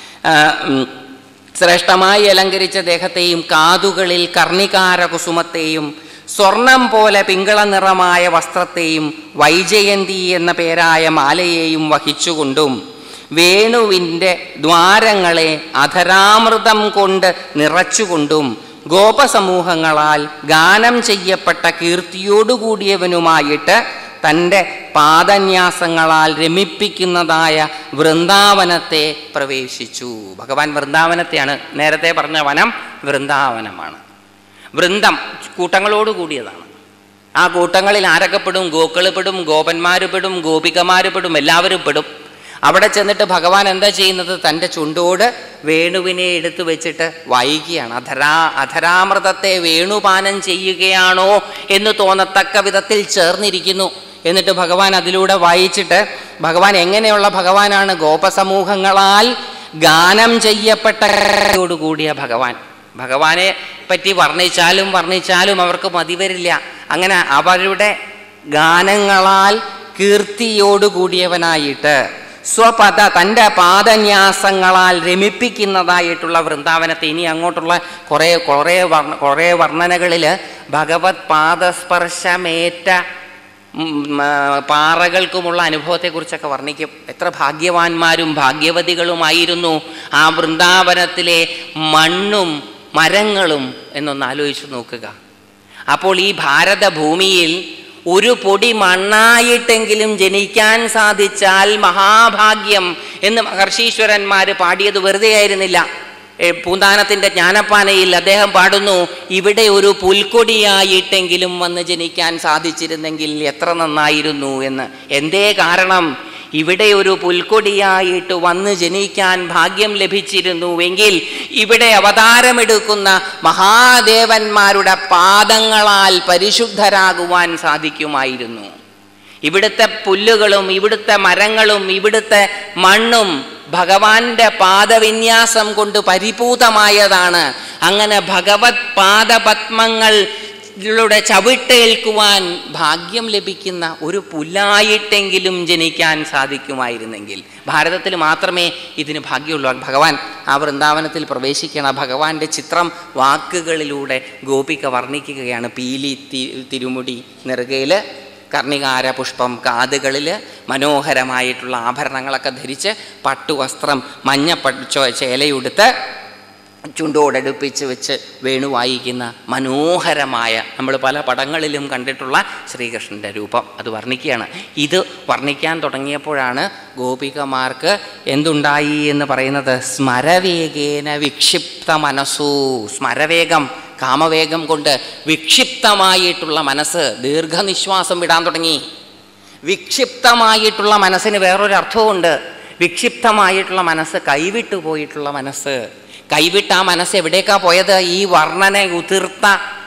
ശ്രേഷ്ഠമായി അലങ്കരിച്ച ദേഹത്തെയും കാതുകളിൽ കർണികാര കുസുമത്തെയും സ്വർണം പോലെ പിങ്കള നിറമായ വസ്ത്രത്തെയും വൈജയന്തി എന്ന പേരായ മാലയെയും വഹിച്ചുകൊണ്ടും വേണുവിൻ്റെ ദ്വാരങ്ങളെ അധരാമൃതം കൊണ്ട് നിറച്ചുകൊണ്ടും ഗോപസമൂഹങ്ങളാൽ ഗാനം ചെയ്യപ്പെട്ട കീർത്തിയോടുകൂടിയവനുമായിട്ട് തൻ്റെ പാദന്യാസങ്ങളാൽ രമിപ്പിക്കുന്നതായ വൃന്ദാവനത്തെ പ്രവേശിച്ചു. ഭഗവാൻ വൃന്ദാവനത്തെയാണ്, നേരത്തെ പറഞ്ഞ വനം വൃന്ദാവനമാണ്. വൃന്ദം കൂട്ടങ്ങളോട് കൂടിയതാണ്. ആ കൂട്ടങ്ങളിൽ ആരൊക്കെ പെടും? ഗോക്കൾ പെടും, ഗോപന്മാർ പെടും, ഗോപികമാർ പെടും, എല്ലാവരും പെടും. അവിടെ ചെന്നിട്ട് ഭഗവാൻ എന്താ ചെയ്യുന്നത്? തൻ്റെ ചുണ്ടോട് വേണുവിനെ എടുത്തു വെച്ചിട്ട് വായിക്കുകയാണ്. അധരാമൃതത്തെ വേണുപാനം ചെയ്യുകയാണോ എന്ന് തോന്നത്തക്ക വിധത്തിൽ ചേർന്നിരിക്കുന്നു. എന്നിട്ട് ഭഗവാൻ അതിലൂടെ വായിച്ചിട്ട്, ഭഗവാൻ എങ്ങനെയുള്ള ഭഗവാനാണ്? ഗോപസമൂഹങ്ങളാൽ ഗാനം ചെയ്യപ്പെട്ടോടുകൂടിയ ഭഗവാൻ. ഭഗവാനെ പറ്റി വർണ്ണിച്ചാലും അവർക്ക് മതി വരില്ല. അങ്ങനെ അവരുടെ ഗാനങ്ങളാൽ കീർത്തിയോടുകൂടിയവനായിട്ട് തൻ്റെ പാദന്യാസങ്ങളാൽ രമിപ്പിക്കുന്നതായിട്ടുള്ള വൃന്ദാവനത്തെ. ഇനി അങ്ങോട്ടുള്ള കുറേ വർണ്ണനകളിൽ ഭഗവത് പാദസ്പർശമേറ്റ പാറകൾക്കുമുള്ള അനുഭവത്തെക്കുറിച്ചൊക്കെ വർണ്ണിക്കും. എത്ര ഭാഗ്യവാന്മാരും ഭാഗ്യവതികളുമായിരുന്നു ആ വൃന്ദാവനത്തിലെ മണ്ണും മരങ്ങളും എന്നൊന്ന് ആലോചിച്ച് നോക്കുക. അപ്പോൾ ഈ ഭാരതഭൂമിയിൽ ഒരു പൊടി മണ്ണായിട്ടെങ്കിലും ജനിക്കാൻ സാധിച്ചാൽ മഹാഭാഗ്യം എന്ന് മഹർഷീശ്വരന്മാർ പാടിയത് വെറുതെ ആയിരുന്നില്ല. പൂന്താനത്തിൻ്റെ ജ്ഞാനപ്പാനയിൽ അദ്ദേഹം പാടുന്നു, ഇവിടെ ഒരു പുൽക്കൊടിയായിട്ടെങ്കിലും വന്ന് ജനിക്കാൻ സാധിച്ചിരുന്നെങ്കിൽ എത്ര നന്നായിരുന്നു എന്ന്. എന്തേ കാരണം? ഇവിടെ ഒരു പുൽക്കൊടിയായിട്ട് വന്ന് ജനിക്കാൻ ഭാഗ്യം ലഭിച്ചിരുന്നുവെങ്കിൽ ഇവിടെ അവതാരമെടുക്കുന്ന മഹാദേവന്മാരുടെ പാദങ്ങളാൽ പരിശുദ്ധരാകുവാൻ സാധിക്കുമായിരുന്നു. ഇവിടുത്തെ പുല്ലുകളും ഇവിടുത്തെ മരങ്ങളും ഇവിടുത്തെ മണ്ണും ഭഗവാന്റെ പാദവിന്യാസം കൊണ്ട് പരിപൂതമായതാണ്. അങ്ങനെ ഭഗവത് പാദപത്മങ്ങളുടെ ചവിട്ടേൽക്കുവാൻ ഭാഗ്യം ലഭിക്കുന്ന ഒരു പുല്ലായിട്ടെങ്കിലും ജനിക്കാൻ സാധിക്കുമായിരുന്നെങ്കിൽ. ഭാരതത്തിൽ മാത്രമേ ഇതിന് ഭാഗ്യമുള്ളൂ. ഭഗവാൻ ആ വൃന്ദാവനത്തിൽ പ്രവേശിക്കണം. ഭഗവാന്റെ ചിത്രം വാക്കുകളിലൂടെ ഗോപിക വർണ്ണിക്കുകയാണ്. പീലി തിരുമുടി നെറുകയിൽ കർണികാര പുഷ്പം കാതുകളിൽ, മനോഹരമായിട്ടുള്ള ആഭരണങ്ങളൊക്കെ ധരിച്ച്, പട്ടുവസ്ത്രം മഞ്ഞ ചേലയുടുത്ത്, ചുണ്ടോടടുപ്പിച്ച് വെച്ച് വേണു വായിക്കുന്ന മനോഹരമായ, നമ്മൾ പല പടങ്ങളിലും കണ്ടിട്ടുള്ള ശ്രീകൃഷ്ണൻ്റെ രൂപം അത് വർണ്ണിക്കുകയാണ്. ഇത് വർണ്ണിക്കാൻ തുടങ്ങിയപ്പോഴാണ് ഗോപികമാർക്ക് എന്തുണ്ടായി എന്ന് പറയുന്നത്. സ്മരവേഗേന വിക്ഷിപ്ത മനസ്സു. സ്മരവേഗം, കാമവേഗം കൊണ്ട് വിക്ഷിപ്തമായിട്ടുള്ള മനസ്സ് ദീർഘനിശ്വാസം വിടാൻ തുടങ്ങി. വിക്ഷിപ്തമായിട്ടുള്ള മനസ്സിന് വേറൊരർത്ഥവുമുണ്ട്. വിക്ഷിപ്തമായിട്ടുള്ള മനസ്സ് കൈവിട്ടു പോയിട്ടുള്ള മനസ്സ്. കൈവിട്ട ആ മനസ്സ് എവിടേക്കാ പോയത്? ഈ വർണ്ണനെ ഉതിർത്ത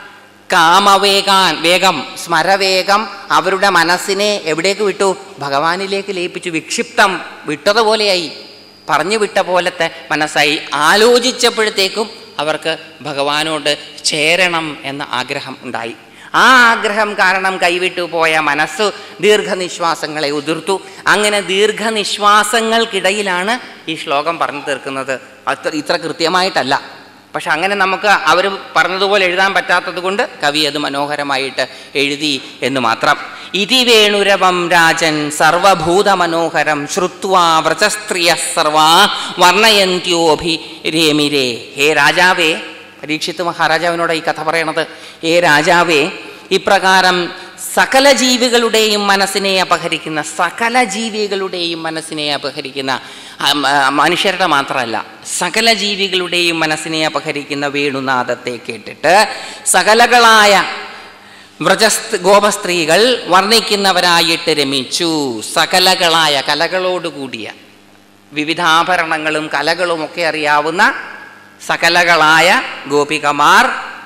വേഗം, സ്മരവേഗം അവരുടെ മനസ്സിനെ എവിടേക്ക് വിട്ടു? ഭഗവാനിലേക്ക് ലയിപ്പിച്ചു. വിക്ഷിപ്തം, വിട്ടതുപോലെയായി, പറഞ്ഞു വിട്ട പോലത്തെ മനസ്സായി. ആലോചിച്ചപ്പോഴത്തേക്കും അവർക്ക് ഭഗവാനോട് ചേരണം എന്ന ആഗ്രഹം ഉണ്ടായി. ആ ആഗ്രഹം കാരണം കൈവിട്ടു പോയ മനസ്സ് ദീർഘനിശ്വാസങ്ങളെ ഉതിർത്തു. അങ്ങനെ ദീർഘനിശ്വാസങ്ങൾക്കിടയിലാണ് ഈ ശ്ലോകം പറഞ്ഞു തീർക്കുന്നത്. ഇത്ര കൃത്യമായിട്ടല്ല, പക്ഷെ അങ്ങനെ നമുക്ക് അവർ പറഞ്ഞതുപോലെ എഴുതാൻ പറ്റാത്തത് കൊണ്ട് കവി അത് മനോഹരമായിട്ട് എഴുതി എന്ന് മാത്രം. ഇതി വേണുരവം രാജൻ സർവഭൂത മനോഹരം ശ്രുത്വാ വ്രജസ്ത്രിയ സർവാ വർണ്ണയന്ത്യോഭിരേമിരേ. ഹേ രാജാവേ, പരീക്ഷിത്ത് മഹാരാജാവിനോട് ഈ കഥ പറയണത്. ഹേ രാജാവേ, ഇപ്രകാരം സകല ജീവികളുടെയും മനസ്സിനെ അപഹരിക്കുന്ന, സകല ജീവികളുടെയും മനസ്സിനെ അപഹരിക്കുന്ന, മനുഷ്യരുടെ മാത്രമല്ല സകല ജീവികളുടെയും മനസ്സിനെ അപഹരിക്കുന്ന വേണുനാദത്തെ കേട്ടിട്ട് സകലകളായ ഗോപസ്ത്രീകൾ വർണ്ണിക്കുന്നവരായിട്ട് രമിച്ചു. സകലകളായ, കലകളോടുകൂടിയ, വിവിധാഭരണങ്ങളും കലകളുമൊക്കെ അറിയാവുന്ന സകലകളായ ഗോപികമാർ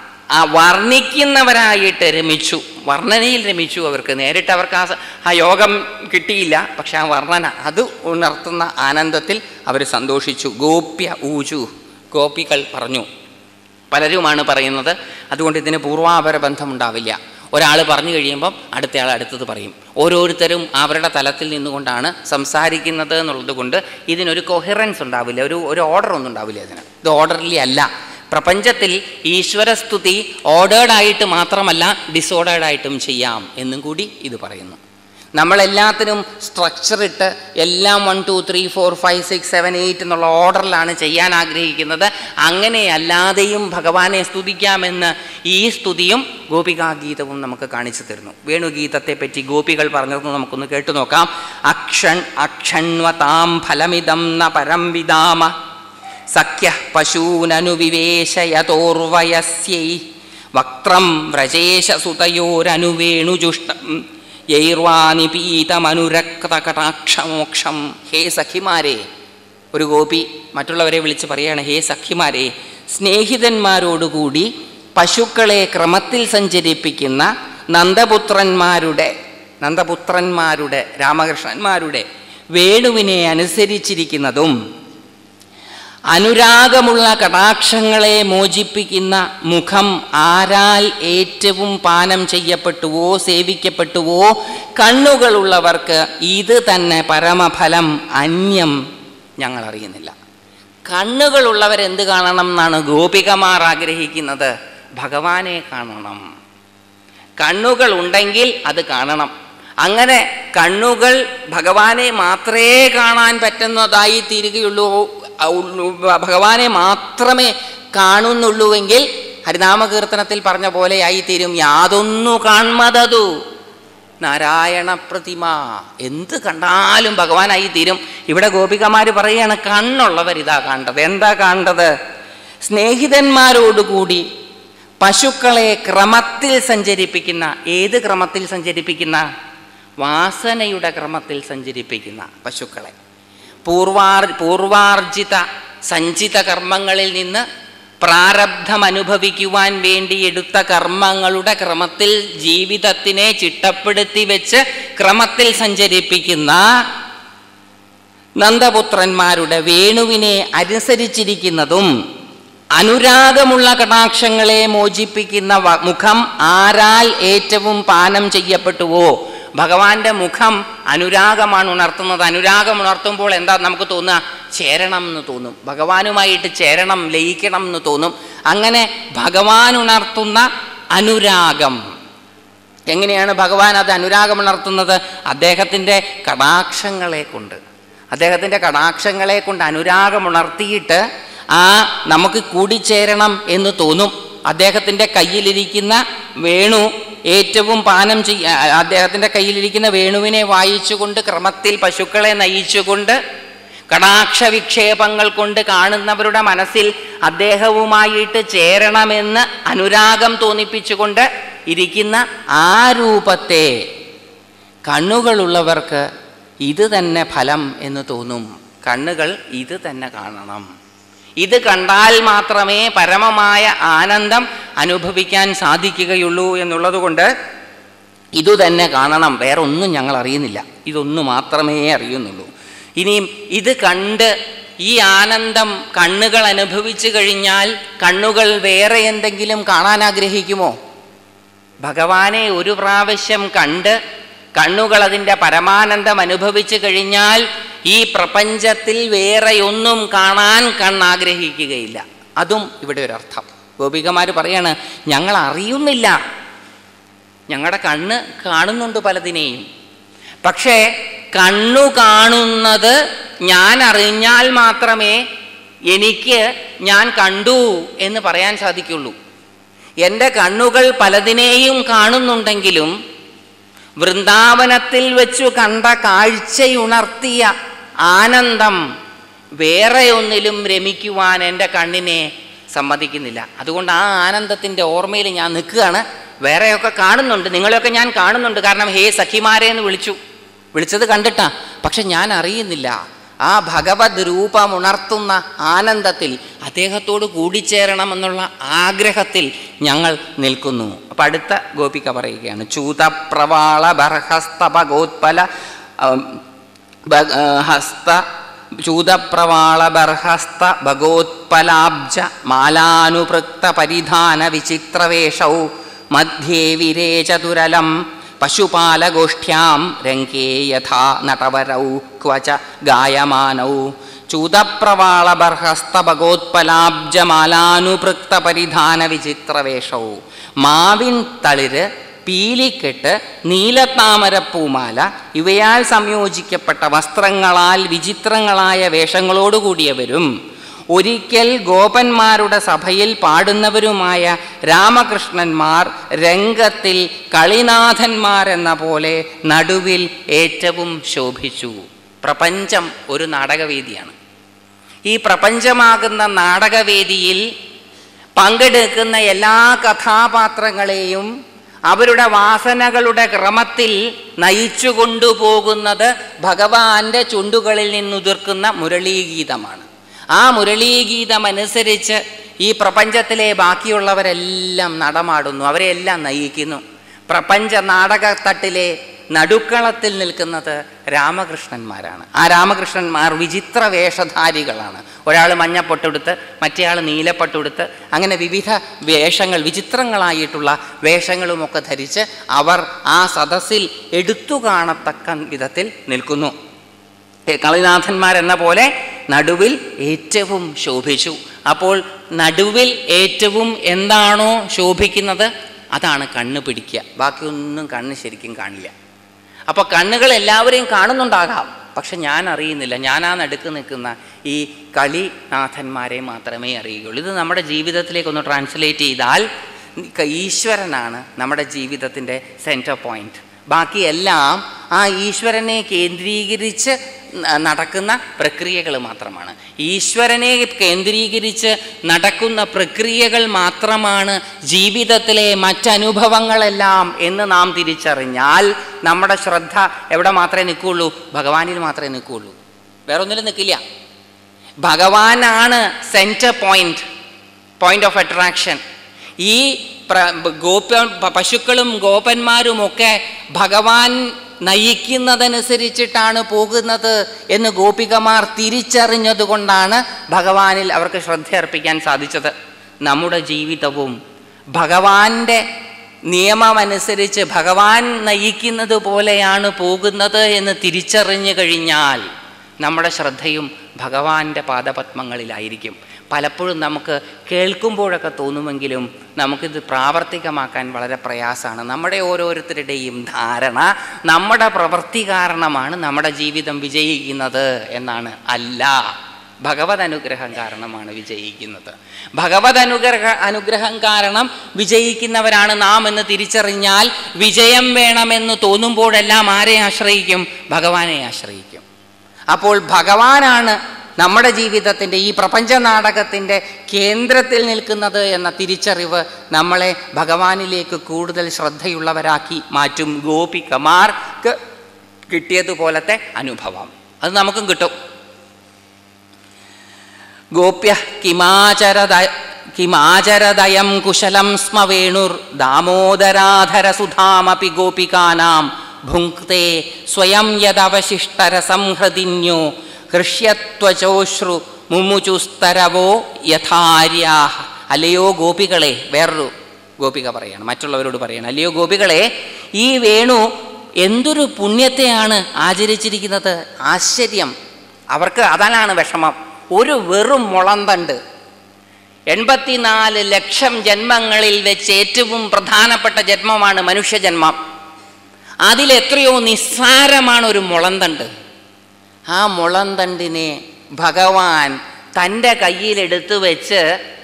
വർണ്ണിക്കുന്നവരായിട്ട് രമിച്ചു. വർണ്ണനയിൽ രമിച്ചു. അവർക്ക് നേരിട്ട് അവർക്ക് ആ യോഗം കിട്ടിയില്ല, പക്ഷെ ആ വർണ്ണന അത് ഉണർത്തുന്ന ആനന്ദത്തിൽ അവർ സന്തോഷിച്ചു. ഗോപ്യ ഊചു, ഗോപികൾ പറഞ്ഞു. പലരുമാണ് പറയുന്നത്, അതുകൊണ്ട് ഇതിന് പൂർവാപര ബന്ധമുണ്ടാവില്ല. ഒരാൾ പറഞ്ഞു കഴിയുമ്പം അടുത്തയാൾ അടുത്തത് പറയും. ഓരോരുത്തരും അവരുടെ തലത്തിൽ നിന്നുകൊണ്ടാണ് സംസാരിക്കുന്നത് എന്നുള്ളത് കൊണ്ട് ഇതിനൊരു കൊഹിറൻസ് ഉണ്ടാവില്ല, ഒരു ഓർഡർ ഒന്നും ഉണ്ടാവില്ല. ഇത് ഓർഡർലി അല്ല. പ്രപഞ്ചത്തിൽ ഈശ്വരസ്തുതി ഓർഡേർഡായിട്ട് മാത്രമല്ല ഡിസോർഡേർഡായിട്ടും ചെയ്യാം എന്നും കൂടി ഇത് പറയുന്നു. നമ്മളെല്ലാത്തിനും സ്ട്രക്ചർ ഇട്ട് എല്ലാം 1 2 3 4 5 6 7 8 എന്നുള്ള ഓർഡറിലാണ് ചെയ്യാൻ ആഗ്രഹിക്കുന്നത്. അങ്ങനെയല്ലാതെയും ഭഗവാനെ സ്തുതിക്കാമെന്ന് ഈ സ്തുതിയും ഗോപികാഗീതവും നമുക്ക് കാണിച്ചു തരുന്നു. വേണുഗീതത്തെ പറ്റി ഗോപികൾ പറഞ്ഞത് നമുക്കൊന്ന് കേട്ടു നോക്കാം. അക്ഷണ്വതാം ഫലമിതം ന പരം വിദാമ സഖ്യ പശൂനനുവിവേശയതോർവയസ്യൈ വക്ത്രം വ്രജേശസുതയോരനുവേണുജുഷ്ടം യൈർവാനിപീതമനുരക്തകടാക്ഷമോക്ഷം. ഹേ സഖിമാരെ, ഒരു ഗോപി മറ്റുള്ളവരെ വിളിച്ച് പറയാണ്, ഹേ സഖിമാരെ, സ്നേഹിതന്മാരോടുകൂടി പശുക്കളെ ക്രമത്തിൽ സഞ്ചരിപ്പിക്കുന്ന നന്ദപുത്രന്മാരുടെ രാമകൃഷ്ണന്മാരുടെ വേണുവിനെ അനുസരിച്ചിരിക്കുന്നതും അനുരാഗമുള്ള കടാക്ഷങ്ങളെ മോചിപ്പിക്കുന്ന മുഖം ആരാൽ ഏറ്റവും പാനം ചെയ്യപ്പെട്ടുവോ സേവിക്കപ്പെട്ടുവോ കണ്ണുകളുള്ളവർക്ക് ഇത് തന്നെ പരമഫലം, അന്യം ഞങ്ങൾ അറിയുന്നില്ല. കണ്ണുകളുള്ളവരെന്ത് കാണണം എന്നാണ് ഗോപികമാർ ആഗ്രഹിക്കുന്നത്? ഭഗവാനെ കാണണം. കണ്ണുകൾ ഉണ്ടെങ്കിൽ അത് കാണണം. അങ്ങനെ കണ്ണുകൾ ഭഗവാനെ മാത്രമേ കാണാൻ പറ്റുന്നതായി തീരുകയുള്ളൂ, ഭഗവാനെ മാത്രമേ കാണുന്നുള്ളൂവെങ്കിൽ ഹരിനാമകീർത്തനത്തിൽ പറഞ്ഞ പോലെ ആയിത്തീരും. യാതൊന്നു കാൺമതതു നാരായണ പ്രതിമ, എന്ത് കണ്ടാലും ഭഗവാനായി തീരും. ഇവിടെ ഗോപികമാർ പറയുകയാണ്, കണ്ണുള്ളവരിതാ കണ്ടത്. എന്താ കണ്ടത്? സ്നേഹിതന്മാരോടുകൂടി പശുക്കളെ ക്രമത്തിൽ സഞ്ചരിപ്പിക്കുന്ന. ഏത് ക്രമത്തിൽ സഞ്ചരിപ്പിക്കുന്ന? വാസനയുടെ ക്രമത്തിൽ സഞ്ചരിപ്പിക്കുന്ന പശുക്കളെ. പൂർവാർജിത സഞ്ചിത കർമ്മങ്ങളിൽ നിന്ന് പ്രാരബ്ധം അനുഭവിക്കുവാൻ വേണ്ടി എടുത്ത കർമ്മങ്ങളുടെ ക്രമത്തിൽ ജീവിതത്തിനെ ചിട്ടപ്പെടുത്തി വെച്ച് ക്രമത്തിൽ സഞ്ചരിപ്പിക്കുന്ന നന്ദപുത്രന്മാരുടെ വേണുവിനെ അനുസരിച്ചിരിക്കുന്നതും അനുരാഗമുള്ള കടാക്ഷങ്ങളെ മോചിപ്പിക്കുന്ന മുഖം ആരാൽ ഏറ്റവും പാനം ചെയ്യപ്പെട്ടുവോ. ഭഗവാന്റെ മുഖം അനുരാഗമാണ് ഉണർത്തുന്നത്. അനുരാഗം ഉണർത്തുമ്പോൾ എന്താ നമുക്ക് തോന്നുക? ചേരണം എന്ന് തോന്നും, ഭഗവാനുമായിട്ട് ചേരണം, ലയിക്കണം എന്ന് തോന്നും. അങ്ങനെ ഭഗവാൻ ഉണർത്തുന്ന അനുരാഗം എങ്ങനെയാണ് ഭഗവാൻ അത് അനുരാഗമുണർത്തുന്നത്? അദ്ദേഹത്തിൻ്റെ കടാക്ഷങ്ങളെ കൊണ്ട്. അദ്ദേഹത്തിൻ്റെ കടാക്ഷങ്ങളെ കൊണ്ട് അനുരാഗമുണർത്തിയിട്ട് നമുക്ക് കൂടിച്ചേരണം എന്ന് തോന്നും. അദ്ദേഹത്തിൻ്റെ കയ്യിലിരിക്കുന്ന വേണു ഏറ്റവും അദ്ദേഹത്തിൻ്റെ കയ്യിലിരിക്കുന്ന വേണുവിനെ വായിച്ചുകൊണ്ട് ക്രമത്തിൽ പശുക്കളെ നയിച്ചുകൊണ്ട് കടാക്ഷ വിക്ഷേപങ്ങൾ കൊണ്ട് കാണുന്നവരുടെ മനസ്സിൽ അദ്ദേഹവുമായിട്ട് ചേരണമെന്ന് അനുരാഗം തോന്നിപ്പിച്ചുകൊണ്ട് ഇരിക്കുന്ന ആ രൂപത്തെ കണ്ണുകളുള്ളവർക്ക് ഇത് തന്നെ ഫലം എന്ന് തോന്നും. കണ്ണുകൾ ഇത് തന്നെ കാണണം. ഇത് കണ്ടാൽ മാത്രമേ പരമമായ ആനന്ദം അനുഭവിക്കാൻ സാധിക്കുകയുള്ളൂ എന്നുള്ളത് കൊണ്ട് ഇതുതന്നെ കാണണം. വേറെ ഒന്നും ഞങ്ങൾ അറിയുന്നില്ല, ഇതൊന്നു മാത്രമേ അറിയുന്നുള്ളൂ. ഇനിയും ഇത് കണ്ട് ഈ ആനന്ദം കണ്ണുകൾ അനുഭവിച്ചു കഴിഞ്ഞാൽ കണ്ണുകൾ വേറെ എന്തെങ്കിലും കാണാൻ ആഗ്രഹിക്കുമോ? ഭഗവാനെ ഒരു പ്രാവശ്യം കണ്ട് കണ്ണുകൾ അതിൻ്റെ പരമാനന്ദം അനുഭവിച്ചു കഴിഞ്ഞാൽ ഈ പ്രപഞ്ചത്തിൽ വേറെയൊന്നും കാണാൻ കണ്ണാഗ്രഹിക്കുകയില്ല. അതും ഇവിടെ ഒരർത്ഥം. ഗോപികമാർ പറയാണ്, ഞങ്ങൾ അറിയുന്നില്ല, ഞങ്ങളുടെ കണ്ണ് കാണുന്നുണ്ട് പലതിനെയും, പക്ഷേ കണ്ണു കാണുന്നത് ഞാൻ അറിഞ്ഞാൽ മാത്രമേ എനിക്ക് ഞാൻ കണ്ടു എന്ന് പറയാൻ സാധിക്കുള്ളൂ. എൻ്റെ കണ്ണുകൾ പലതിനെയും കാണുന്നുണ്ടെങ്കിലും വൃന്ദാവനത്തിൽ വെച്ചു കണ്ട കാഴ്ചയുണർത്തിയ ആനന്ദം വേറെ ഒന്നിലും രമിക്കുവാൻ എൻ്റെ കണ്ണിനെ സമ്മതിക്കുന്നില്ല. അതുകൊണ്ട് ആ ആനന്ദത്തിൻ്റെ ഓർമ്മയിൽ ഞാൻ നിൽക്കുകയാണ്. വേറെയൊക്കെ കാണുന്നുണ്ട്, നിങ്ങളെയൊക്കെ ഞാൻ കാണുന്നുണ്ട്. കാരണം ഹേ സഖിമാരെ എന്ന് വിളിച്ചത് കണ്ടിട്ടാ, പക്ഷെ ഞാൻ അറിയുന്നില്ല. ആ ഭഗവത് രൂപമുണർത്തുന്ന ആനന്ദത്തിൽ അദ്ദേഹത്തോട് കൂടിച്ചേരണമെന്നുള്ള ആഗ്രഹത്തിൽ ഞങ്ങൾ നിൽക്കുന്നു. അപ്പം അടുത്ത ഗോപിക പറയുകയാണ്, ചൂതപ്രവാള ബർഹസ്ത ഭഗോത്പല ചൂതപ്രവാള ബർഹസ്ത ഭഗോത്പലാബ്ജ മാലാനുപൃക്ത പരിധാന വിചിത്രവേഷൗ മധ്യേ വിരേ ചതുരലം പശുപാലഗോഷ്ഠ്യാം രംഗേ യഥാ നടവരൗ ക്വച ഗായമാനൗ. ചൂതപ്രവാള ബർഹസ്ത ഭഗോത്പലാബ്ജമാലാനുപൃക്ത പരിധാന വിചിത്രവേഷൗ. മാവിൻ തളിര്, പീലിക്കെട്ട്, നീലത്താമരപ്പൂമാല ഇവയാൽ സംയോജിക്കപ്പെട്ട വസ്ത്രങ്ങളാൽ വിചിത്രങ്ങളായ വേഷങ്ങളോടുകൂടിയവരും ഒരിക്കൽ ഗോപന്മാരുടെ സഭയിൽ പാടുന്നവരുമായ രാമകൃഷ്ണന്മാർ രംഗത്തിൽ കളിനാഥന്മാരെന്ന പോലെ നടുവിൽ ഏറ്റവും ശോഭിച്ചു. പ്രപഞ്ചം ഒരു നാടകവേദിയാണ്. ഈ പ്രപഞ്ചമാകുന്ന നാടകവേദിയിൽ പങ്കെടുക്കുന്ന എല്ലാ കഥാപാത്രങ്ങളെയും അവരുടെ വാസനകളുടെ ക്രമത്തിൽ നയിച്ചു കൊണ്ടുപോകുന്നത് ഭഗവാന്റെ ചുണ്ടുകളിൽ നിന്നുതിർക്കുന്ന മുരളീഗീതമാണ്. ആ മുരളീഗീതമനുസരിച്ച് ഈ പ്രപഞ്ചത്തിലെ ബാക്കിയുള്ളവരെല്ലാം നടമാടുന്നു, അവരെല്ലാം നയിക്കുന്നു. പ്രപഞ്ച നാടകത്തട്ടിലെ നടുക്കളത്തിൽ നിൽക്കുന്നത് രാമകൃഷ്ണന്മാരാണ്. ആ രാമകൃഷ്ണന്മാർ വിചിത്ര വേഷധാരികളാണ്. ഒരാൾ മഞ്ഞപ്പൊട്ടെടുത്ത്, മറ്റേയാൾ നീലപ്പൊട്ടെടുത്ത്, അങ്ങനെ വിവിധ വേഷങ്ങൾ, വിചിത്രങ്ങളായിട്ടുള്ള വേഷങ്ങളുമൊക്കെ ധരിച്ച് അവർ ആ സദസ്സിൽ എടുത്തു കാണത്തക്ക വിധത്തിൽ നിൽക്കുന്നു. കളിനാഥന്മാരെന്ന പോലെ നടുവിൽ ഏറ്റവും ശോഭിച്ചു. അപ്പോൾ നടുവിൽ ഏറ്റവും എന്താണോ ശോഭിക്കുന്നത് അതാണ് കണ്ണ് പിടിക്കുക. ബാക്കിയൊന്നും കണ്ണ് ശരിക്കും കാണില്ല. അപ്പോൾ കണ്ണുകൾ എല്ലാവരെയും കാണുന്നുണ്ടാകാം, പക്ഷെ ഞാൻ അറിയുന്നില്ല. ഞാൻ ആ നടുക്ക് നിൽക്കുന്ന ഈ കളിനാഥന്മാരെ മാത്രമേ അറിയുകയുള്ളൂ. ഇത് നമ്മുടെ ജീവിതത്തിലേക്കൊന്ന് ട്രാൻസ്ലേറ്റ് ചെയ്താൽ ഈശ്വരനാണ് നമ്മുടെ ജീവിതത്തിൻ്റെ സെൻറ്റർ പോയിന്റ്. ബാക്കിയെല്ലാം ആ ഈശ്വരനെ കേന്ദ്രീകരിച്ച് നടക്കുന്ന പ്രക്രിയകൾ മാത്രമാണ്. ഈശ്വരനെ കേന്ദ്രീകരിച്ച് നടക്കുന്ന പ്രക്രിയകൾ മാത്രമാണ് ജീവിതത്തിലെ മറ്റനുഭവങ്ങളെല്ലാം എന്ന് നാം തിരിച്ചറിഞ്ഞാൽ നമ്മുടെ ശ്രദ്ധ എവിടെ മാത്രമേ നിൽക്കുകയുള്ളൂ? ഭഗവാനിൽ മാത്രമേ നിൽക്കുകയുള്ളൂ, വേറൊന്നിലും നിൽക്കില്ല. ഭഗവാനാണ് സെൻറ്റർ പോയിന്റ് ഓഫ് അട്രാക്ഷൻ. ഈ പശുക്കളും ഗോപന്മാരുമൊക്കെ ഭഗവാൻ നയിക്കുന്നതനുസരിച്ചിട്ടാണ് പോകുന്നത് എന്ന് ഗോപികമാർ തിരിച്ചറിഞ്ഞതുകൊണ്ടാണ് ഭഗവാനിൽ അവർക്ക് ശ്രദ്ധയർപ്പിക്കാൻ സാധിച്ചത്. നമ്മുടെ ജീവിതവും ഭഗവാന്റെ നിയമമനുസരിച്ച് ഭഗവാൻ നയിക്കുന്നത് പോലെയാണ് പോകുന്നത് എന്ന് തിരിച്ചറിഞ്ഞു കഴിഞ്ഞാൽ നമ്മുടെ ശ്രദ്ധയും ഭഗവാന്റെ പാദപത്മങ്ങളിലായിരിക്കും. പലപ്പോഴും നമുക്ക് കേൾക്കുമ്പോഴൊക്കെ തോന്നുമെങ്കിലും നമുക്കിത് പ്രാവർത്തികമാക്കാൻ വളരെ പ്രയാസമാണ്. നമ്മുടെ ഓരോരുത്തരുടെയും ധാരണ നമ്മുടെ പ്രവൃത്തി കാരണമാണ് നമ്മുടെ ജീവിതം വിജയിക്കുന്നത് എന്നാണ്. അല്ല, ഭഗവത് അനുഗ്രഹം കാരണമാണ് വിജയിക്കുന്നത്. ഭഗവത് അനുഗ്രഹം കാരണം വിജയിക്കുന്നവരാണ് നാം എന്ന് തിരിച്ചറിഞ്ഞാൽ വിജയം വേണമെന്ന് തോന്നുമ്പോഴെല്ലാം ആരെ ആശ്രയിക്കും? ഭഗവാനെ ആശ്രയിക്കും. അപ്പോൾ ഭഗവാനാണ് നമ്മുടെ ജീവിതത്തിൻ്റെ, ഈ പ്രപഞ്ച നാടകത്തിൻ്റെ കേന്ദ്രത്തിൽ നിൽക്കുന്നത് എന്ന തിരിച്ചറിവ് നമ്മളെ ഭഗവാനിലേക്ക് കൂടുതൽ ശ്രദ്ധയുള്ളവരാക്കി മാറ്റും. ഗോപികമാർക്ക് കിട്ടിയതുപോലത്തെ അനുഭവം അത് നമുക്കും കിട്ടും. ഗോപ്യ കിമാചരദയം കുശലം സ്മ വേണുർ ദാമോദരാധര സുധാമപി ഗോപികാനാം ഭുങ്ക്തേ സ്വയം യദവശിഷ്ടരസം ഹൃദിന്യോ ഹൃഷ്യത്വചോശ്രു മുമുചുസ്തരവോ യഥാര്യാഹ. അല്ലയോ ഗോപികളെ, വേറൊരു ഗോപിക പറയാണ്, മറ്റുള്ളവരോട് പറയാണ്, അല്ലയോ ഗോപികളെ, ഈ വേണു എന്തൊരു പുണ്യത്തെയാണ് ആചരിച്ചിരിക്കുന്നത്. ആശ്ചര്യം. അവർക്ക് അതാണ് വിഷമം. ഒരു വെറും മുളന്തണ്ട് 84 ലക്ഷം ജന്മങ്ങളിൽ വെച്ച് ഏറ്റവും പ്രധാനപ്പെട്ട ജന്മമാണ് മനുഷ്യജന്മം. അതിലെത്രയോ നിസ്സാരമാണ് ഒരു മുളന്തണ്ട്. ആ മുളന്തണ്ടിനെ ഭഗവാൻ തൻ്റെ കയ്യിലെടുത്തു വെച്ച്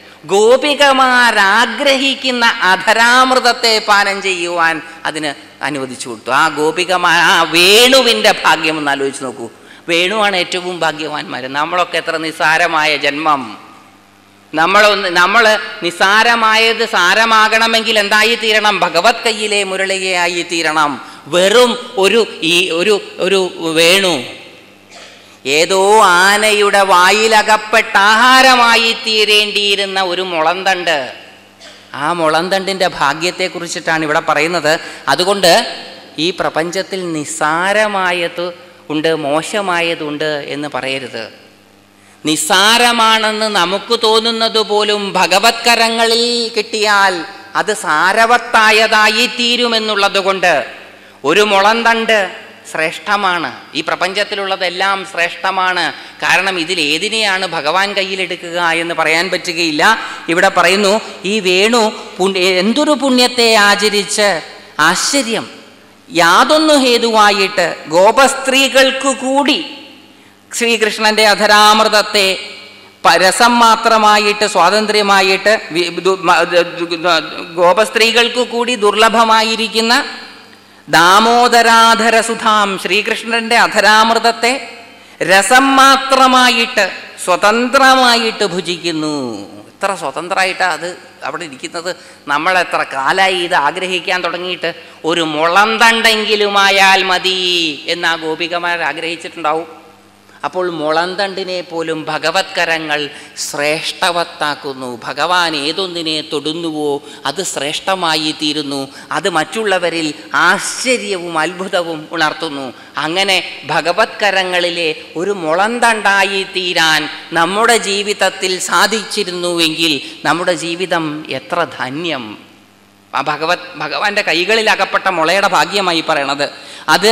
ഗോപികമാരാഗ്രഹിക്കുന്ന അധരാമൃതത്തെ പാനം ചെയ്യുവാൻ അതിന് അനുവദിച്ചു കൊടുത്തു. ആ ഗോപികമാർ, ആ വേണുവിൻ്റെ ഭാഗ്യം ഒന്ന് ആലോചിച്ച് നോക്കൂ. വേണുവാണ് ഏറ്റവും ഭാഗ്യവാന്മാർ. നമ്മളൊക്കെ എത്ര നിസ്സാരമായ ജന്മം. നമ്മൾ നിസ്സാരമായത് സാരമാകണമെങ്കിൽ എന്തായിത്തീരണം? ഭഗവത് കയ്യിലെ മുരളികയായി തീരണം. വെറും ഒരു വേണു, ഏതോ ആനയുടെ വായിലകപ്പെട്ട ആഹാരമായി തീരേണ്ടിയിരുന്ന ഒരു മുളന്തണ്ട്. ആ മുളന്തണ്ടിൻ്റെ ഭാഗ്യത്തെക്കുറിച്ചിട്ടാണ് ഇവിടെ പറയുന്നത്. അതുകൊണ്ട് ഈ പ്രപഞ്ചത്തിൽ നിസ്സാരമായത് ഉണ്ട്, മോശമായതുണ്ട് എന്ന് പറയരുത്. നിസ്സാരമാണെന്ന് നമുക്ക് തോന്നുന്നത് പോലും ഭഗവത് കരങ്ങളിൽ കിട്ടിയാൽ അത് സാരവത്തായതായി തീരുമെന്നുള്ളത് കൊണ്ട് ഒരു മുളന്തണ്ട് ശ്രേഷ്ഠമാണ്. ഈ പ്രപഞ്ചത്തിലുള്ളതെല്ലാം ശ്രേഷ്ഠമാണ്. കാരണം ഇതിലേതിനെയാണ് ഭഗവാൻ കയ്യിലെടുക്കുക എന്ന് പറയാൻ പറ്റുകയില്ല. ഇവിടെ പറയുന്നു, ഈ വേണു എന്തൊരു പുണ്യത്തെ ആചരിച്ച്, ആശ്ചര്യം, യാതൊന്നു ഹേതുവായിട്ട് ഗോപസ്ത്രീകൾക്കു കൂടി ശ്രീകൃഷ്ണൻ്റെ അധരാമൃതത്തെ രസം മാത്രമായിട്ട് സ്വാതന്ത്ര്യമായിട്ട് ഗോപസ്ത്രീകൾക്കു കൂടി ദുർലഭമായിരിക്കുന്ന ദാമോദരാധര സുധാം, ശ്രീകൃഷ്ണൻ്റെ അധരാമൃതത്തെ രസം മാത്രമായിട്ട് സ്വതന്ത്രമായിട്ട് ഭുജിക്കുന്നു. എത്ര സ്വതന്ത്രമായിട്ടാണ് അത് അവിടെ ഇരിക്കുന്നത്. നമ്മളെത്ര കാലമായി ഇത് ആഗ്രഹിക്കാൻ തുടങ്ങിയിട്ട്. ഒരു മുളന്തണ്ടെങ്കിലുമായാൽ മതി എന്ന് ആ ഗോപികമാർ ആഗ്രഹിച്ചിട്ടുണ്ടാവും. അപ്പോൾ മുളന്തണ്ടിനെ പോലും ഭഗവത് കരങ്ങൾ ശ്രേഷ്ഠവത്താക്കുന്നു. ഭഗവാൻ ഏതൊന്നിനെ തൊടുന്നുവോ അത് ശ്രേഷ്ഠമായി തീരുന്നു. അത് മറ്റുള്ളവരിൽ ആശ്ചര്യവും അത്ഭുതവും ഉണർത്തുന്നു. അങ്ങനെ ഭഗവത് കരങ്ങളിലെ ഒരു മുളന്തണ്ടായി തീരാൻ നമ്മുടെ ജീവിതത്തിൽ സാധിച്ചിരുന്നുവെങ്കിൽ നമ്മുടെ ജീവിതം എത്ര ധന്യം. ആ ഭഗവാന്റെ കൈകളിൽ അകപ്പെട്ട മുളയുടെ ഭാഗ്യമായി പറയണത്. അത്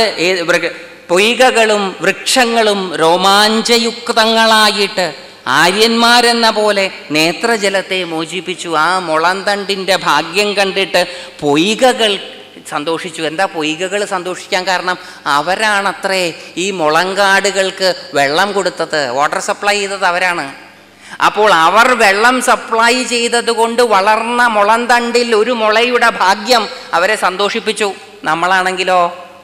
പൊയ്കകളും വൃക്ഷങ്ങളും രോമാഞ്ചയുക്തങ്ങളായിട്ട് ആര്യന്മാരെന്ന പോലെ നേത്രജലത്തെ മോചിപ്പിച്ചു. ആ മുളന്തണ്ടിൻ്റെ ഭാഗ്യം കണ്ടിട്ട് പൊയ്കകൾ സന്തോഷിച്ചു. എന്താ പൊയ്കകൾ സന്തോഷിക്കാൻ കാരണം? അവരാണത്രേ ഈ മുളങ്കാടുകൾക്ക് വെള്ളം കൊടുത്തത്, വാട്ടർ സപ്ലൈ ചെയ്തത് അവരാണ്. അപ്പോൾ അവർ വെള്ളം സപ്ലൈ ചെയ്തത് കൊണ്ട് വളർന്ന മുളന്തണ്ടിൽ ഒരു മുളയുടെ ഭാഗ്യം അവരെ സന്തോഷിപ്പിച്ചു. നമ്മളാണെങ്കിലോ,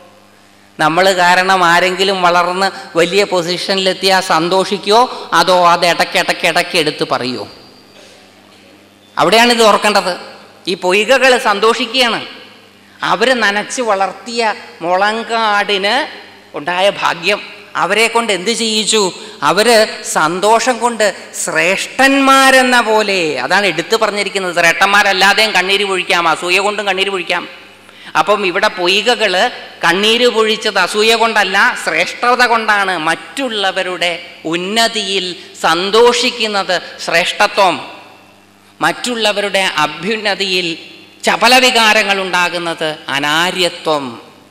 നമ്മൾ കാരണം ആരെങ്കിലും വളർന്ന് വലിയ പൊസിഷനിലെത്തിയാൽ സന്തോഷിക്കുമോ അതോ അത് ഇടയ്ക്ക് എടുത്ത് പറയുമോ? അവിടെയാണ് ഇത് ഓർക്കേണ്ടത്. ഈ പൊയ്കകൾ സന്തോഷിക്കുകയാണ്. അവർ നനച്ച് വളർത്തിയ മുളങ്കാടിന് ഉണ്ടായ ഭാഗ്യം അവരെ കൊണ്ട് എന്ത് ചെയ്യിച്ചു? അവർ സന്തോഷം കൊണ്ട് ശ്രേഷ്ഠന്മാരെന്ന പോലെ, അതാണ് എടുത്തു പറഞ്ഞിരിക്കുന്നത്. ശ്രേഷ്ഠന്മാരല്ലാതെയും കണ്ണീര് പൊഴിക്കാം, അസൂയ കൊണ്ടും കണ്ണീര് പൊഴിക്കാം. അപ്പം ഇവിടെ പൊയ്കകൾ കണ്ണീര് പൊഴിച്ചത് അസൂയ കൊണ്ടല്ല, ശ്രേഷ്ഠത കൊണ്ടാണ്. മറ്റുള്ളവരുടെ ഉന്നതിയിൽ സന്തോഷിക്കുന്നത് ശ്രേഷ്ഠത്വം, മറ്റുള്ളവരുടെ അഭ്യുന്നതിയിൽ ചപലവികാരങ്ങൾ ഉണ്ടാകുന്നത് അനാര്യത്വം.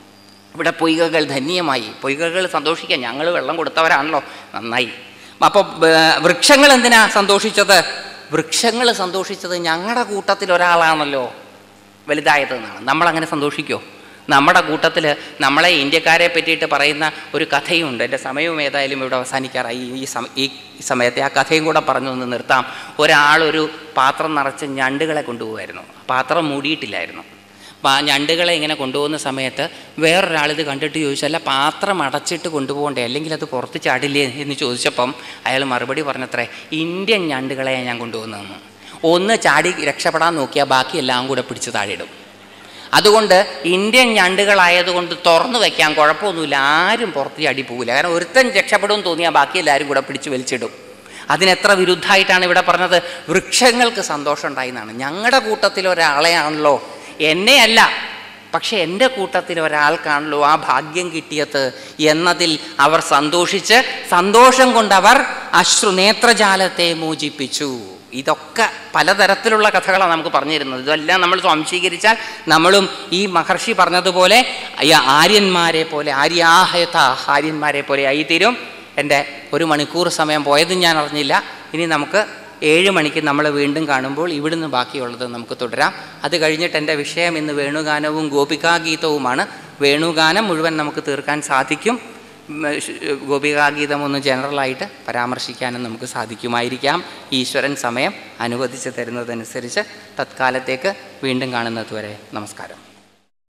ഇവിടെ പൊയ്കകൾ ധന്യമായി, പൊയ്കകൾ സന്തോഷിക്കാൻ, ഞങ്ങൾ വെള്ളം കൊടുത്തവരാണല്ലോ, നന്നായി. അപ്പോൾ വൃക്ഷങ്ങൾ എന്തിനാ സന്തോഷിച്ചത്? വൃക്ഷങ്ങൾ സന്തോഷിച്ചത് ഞങ്ങളുടെ കൂട്ടത്തിൽ ഒരാളാണല്ലോ വലുതായതെന്നാണ്. നമ്മളങ്ങനെ സന്തോഷിക്കുമോ? നമ്മുടെ കൂട്ടത്തിൽ നമ്മളെ ഇന്ത്യക്കാരെ പറ്റിയിട്ട് പറയുന്ന ഒരു കഥയുണ്ട്. എൻ്റെ സമയവും ഏതായാലും ഇവിടെ അവസാനിക്കാറായി. ഈ സമയത്തെ ആ കഥയും കൂടെ പറഞ്ഞൊന്ന് നിർത്താം. ഒരാളൊരു പാത്രം നിറച്ച് ഞണ്ടുകളെ കൊണ്ടുപോകുമായിരുന്നു. പാത്രം മൂടിയിട്ടില്ലായിരുന്നു. ഞണ്ടുകളെ ഇങ്ങനെ കൊണ്ടുപോകുന്ന സമയത്ത് വേറൊരാളിത് കണ്ടിട്ട് ചോദിച്ചല്ല, പാത്രം അടച്ചിട്ട് കൊണ്ടുപോകണ്ടേ, അല്ലെങ്കിൽ അത് പുറത്ത് ചാടില്ലേ എന്ന് ചോദിച്ചപ്പം അയാൾ മറുപടി പറഞ്ഞത്രേ, ഇന്ത്യൻ ഞണ്ടുകളെ ഞാൻ കൊണ്ടുപോകുന്നതെന്ന്. ഒന്ന് ചാടി രക്ഷപ്പെടാൻ നോക്കിയാൽ ബാക്കി എല്ലാം കൂടെ പിടിച്ച് താഴെയിടും. അതുകൊണ്ട് ഇന്ത്യൻ ഞണ്ടുകളായതുകൊണ്ട് തുറന്നു വയ്ക്കാൻ കുഴപ്പമൊന്നുമില്ല, ആരും പുറത്ത് ചാടി പോകില്ല. കാരണം ഒരുത്തൻ രക്ഷപ്പെടുമെന്ന് തോന്നിയാൽ ബാക്കി എല്ലാവരും കൂടെ പിടിച്ച് വലിച്ചിടും. അതിനെത്ര വിരുദ്ധമായിട്ടാണ് ഇവിടെ പറഞ്ഞത്? വൃക്ഷങ്ങൾക്ക് സന്തോഷം ഉണ്ടായി എന്നാണ്. ഞങ്ങളുടെ കൂട്ടത്തിൽ ഒരാളെയാണല്ലോ, എന്നെയല്ല, പക്ഷെ എൻ്റെ കൂട്ടത്തിൽ ഒരാൾക്കാണല്ലോ ആ ഭാഗ്യം കിട്ടിയത് എന്നതിൽ അവർ സന്തോഷിച്ച്, സന്തോഷം കൊണ്ടവർ അശ്രുനേത്രജാലത്തെ മോചിപ്പിച്ചു. ഇതൊക്കെ പലതരത്തിലുള്ള കഥകളാണ് നമുക്ക് പറഞ്ഞു തരുന്നത്. ഇതെല്ലാം നമ്മൾ സ്വാംശീകരിച്ചാൽ നമ്മളും ഈ മഹർഷി പറഞ്ഞതുപോലെ ആര്യന്മാരെ പോലെ, ആര്യന്മാരെ പോലെ ആയിത്തീരും. എൻ്റെ 1 മണിക്കൂർ സമയം പോയതും ഞാൻ അറിഞ്ഞില്ല. ഇനി നമുക്ക് 7 മണിക്ക് നമ്മൾ വീണ്ടും കാണുമ്പോൾ ഇവിടുന്ന് ബാക്കിയുള്ളത് നമുക്ക് തുടരാം. അത് കഴിഞ്ഞിട്ട് എൻ്റെ വിഷയം ഇന്ന് വേണുഗാനവും ഗോപികാഗീതവുമാണ്. വേണുഗാനം മുഴുവൻ നമുക്ക് തീർക്കാൻ സാധിക്കും. ഗോപികാഗീതം ഒന്ന് ജനറലായിട്ട് പരാമർശിക്കാനും നമുക്ക് സാധിക്കുമായിരിക്കാം. ഈശ്വരൻ സമയം അനുവദിച്ച് തരുന്നതനുസരിച്ച്. തത്കാലത്തേക്ക് വീണ്ടും കാണുന്നത് വരെ നമസ്കാരം.